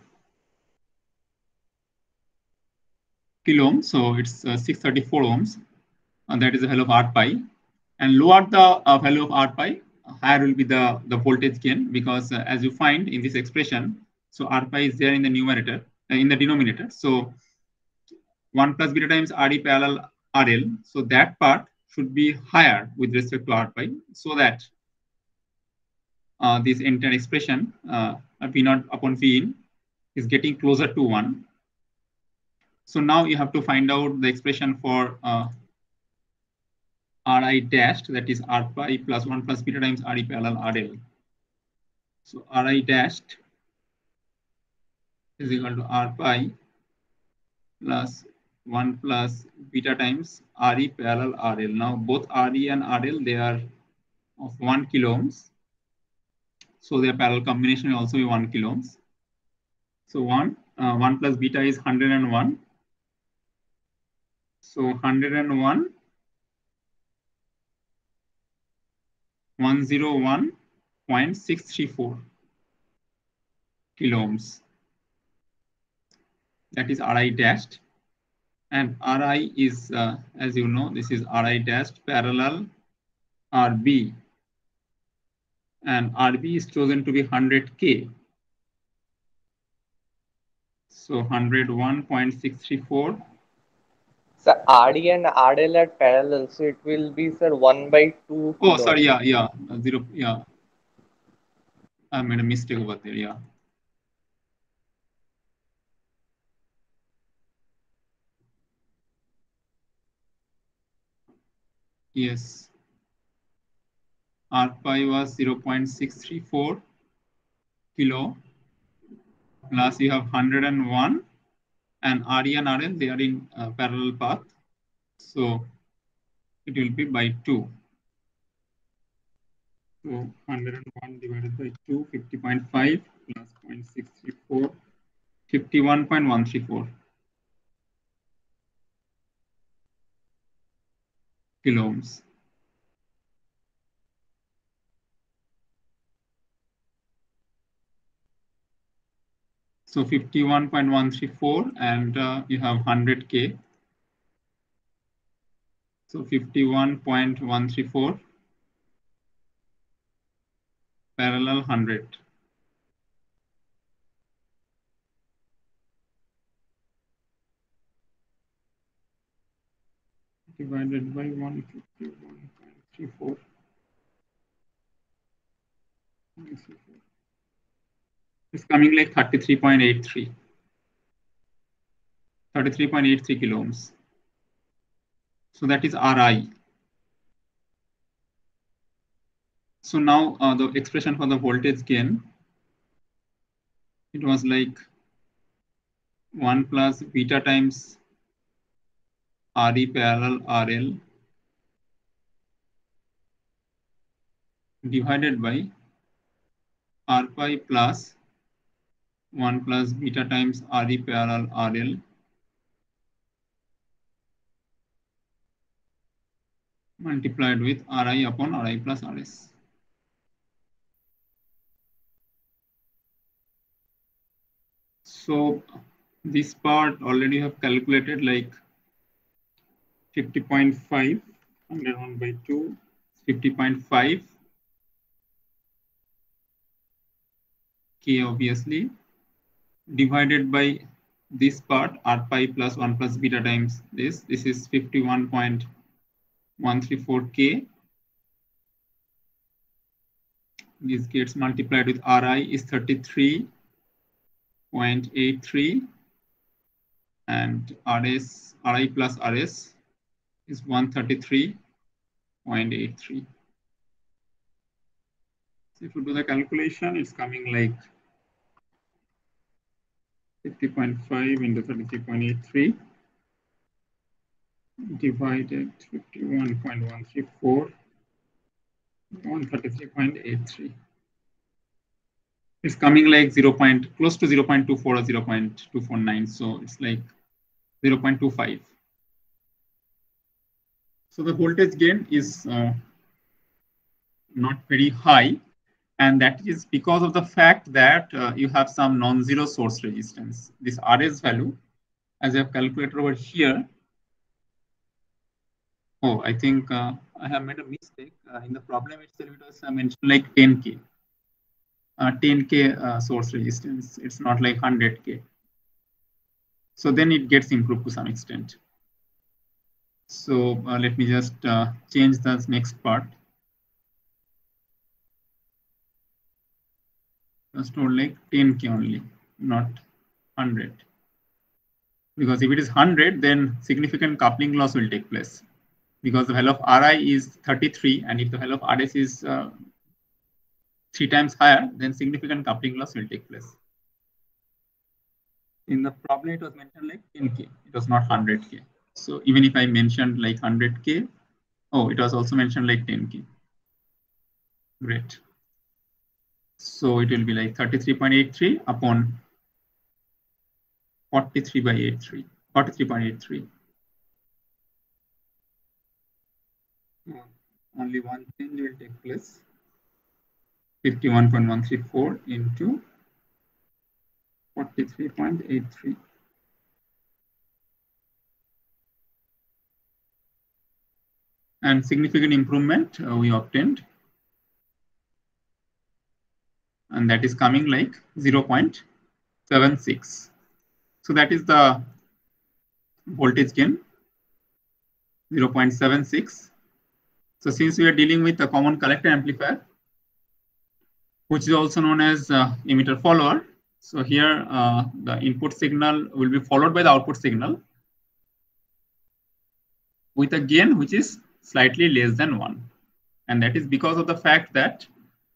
kilo ohms, so it's 634 ohms, and that is the value of R pi. And lower the value of R pi, higher will be the voltage gain, because as you find in this expression, so R pi is there in the numerator, in the denominator. So 1 plus beta times RE parallel RL. So that part should be higher with respect to R pi, so that this entire expression, V naught upon V in, is getting closer to 1. So now you have to find out the expression for Ri dashed, that is R pi plus 1 plus beta times RE parallel RL. So Ri dashed is equal to R pi plus 1 plus beta times Re parallel RL. Now both Re and RL, they are of 1 kilo ohms. So their parallel combination will also be 1 kilo ohms. So 1 plus beta is 101. So 101, 101.634 kilo ohms. That is Ri dashed. And Ri is, as you know, this is Ri dashed parallel Rb. And Rb is chosen to be 100K. So 101.634. So RD and RL are parallel, so it will be, sir, 1/2 Oh, kilo. sorry, yeah, 0, yeah. I made a mistake over there, yeah. Yes. R pi was 0.634 kilo, plus you have 101, and Re and RL, they are in parallel path. So it will be by 2. So 101 divided by 2, 50.5 plus 0.634, 51.134 kilo ohms. So 51.134 and you have 100K. So 51.134 parallel 100. Divided by 151.34. It's coming like 33.83. 33.83 kilo ohms. So that is Ri. So now the expression for the voltage gain, it was like 1 plus beta times Re parallel RL divided by R pi plus 1 plus beta times Re parallel RL multiplied with Ri upon Ri plus Rs. So this part already have calculated like 50.5, 101 by 2, 50.5 K obviously, divided by this part R pi plus 1 plus beta times this is 51.134 K. This gets multiplied with Ri is 33.83 and Ri plus Rs is 133.83. So if you do the calculation, it's coming like 50.5 into 33.83 divided 51.134, 133.83. It's coming like close to 0.24 or 0.249. So it's like 0.25. So the voltage gain is not very high. And that is because of the fact that you have some non-zero source resistance. This Rs value, as I have calculated over here. Oh, I think I have made a mistake. In the problem itself, it was mentioned like 10K. 10K source resistance. It's not like 100K. So then it gets improved to some extent. So let me just change the next part. Just told like 10K only, not 100. Because if it is 100, then significant coupling loss will take place. Because the value of Ri is 33, and if the value of Rs is 3 times higher, then significant coupling loss will take place. In the problem, it was mentioned like 10K. It was not 100K. So even if I mentioned like 100K, oh, it was also mentioned like 10K. Great. So it will be like 33.83 upon 43 by 83, 43.83. Only one change will take place. 51.134 into 43.83. And significant improvement we obtained. And that is coming like 0.76. So that is the voltage gain, 0.76. So since we are dealing with a common collector amplifier, which is also known as emitter follower, so here the input signal will be followed by the output signal with a gain which is slightly less than 1. And that is because of the fact that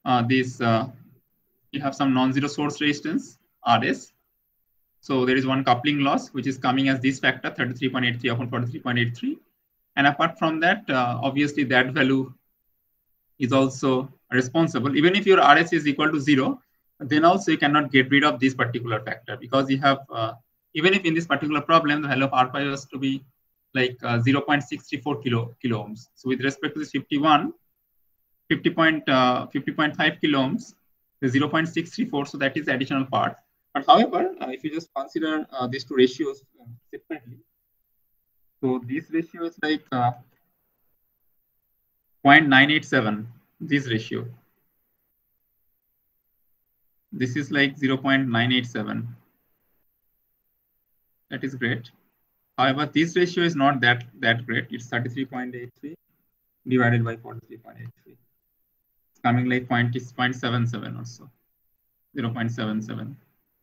you have some non-zero source resistance, Rs. So there is one coupling loss, which is coming as this factor, 33.83 upon 43.83. And apart from that, obviously that value is also responsible. Even if your Rs is equal to 0, then also you cannot get rid of this particular factor, because you have, even if in this particular problem, the value of R pi was to be like 0.64 kilo ohms. So with respect to this 50.5 kilo ohms, the 0.634, so that is the additional part. But however, if you just consider these two ratios separately, so this ratio is like 0.987, this ratio. This is like 0.987. That is great. However, this ratio is not that great. It's 33.83 divided by 43.83. It's coming like 0.77 or so, 0.77.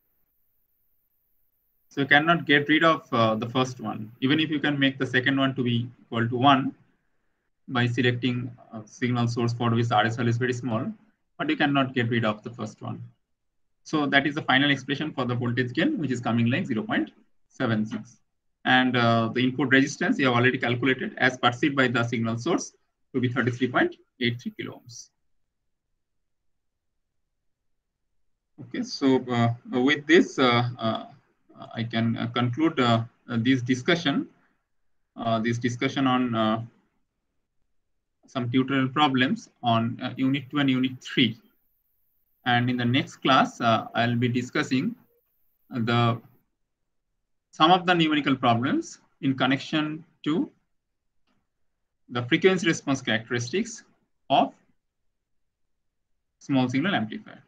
So you cannot get rid of the first one, even if you can make the second one to be equal to 1 by selecting a signal source for which the RSL is very small, but you cannot get rid of the first one. So that is the final expression for the voltage gain, which is coming like 0.76. And the input resistance you have already calculated as perceived by the signal source to be 33.83 kilo ohms. Okay, so with this, I can conclude this discussion on some tutorial problems on Unit 2 and Unit 3. And in the next class, I'll be discussing some of the numerical problems in connection to the frequency response characteristics of small signal amplifier.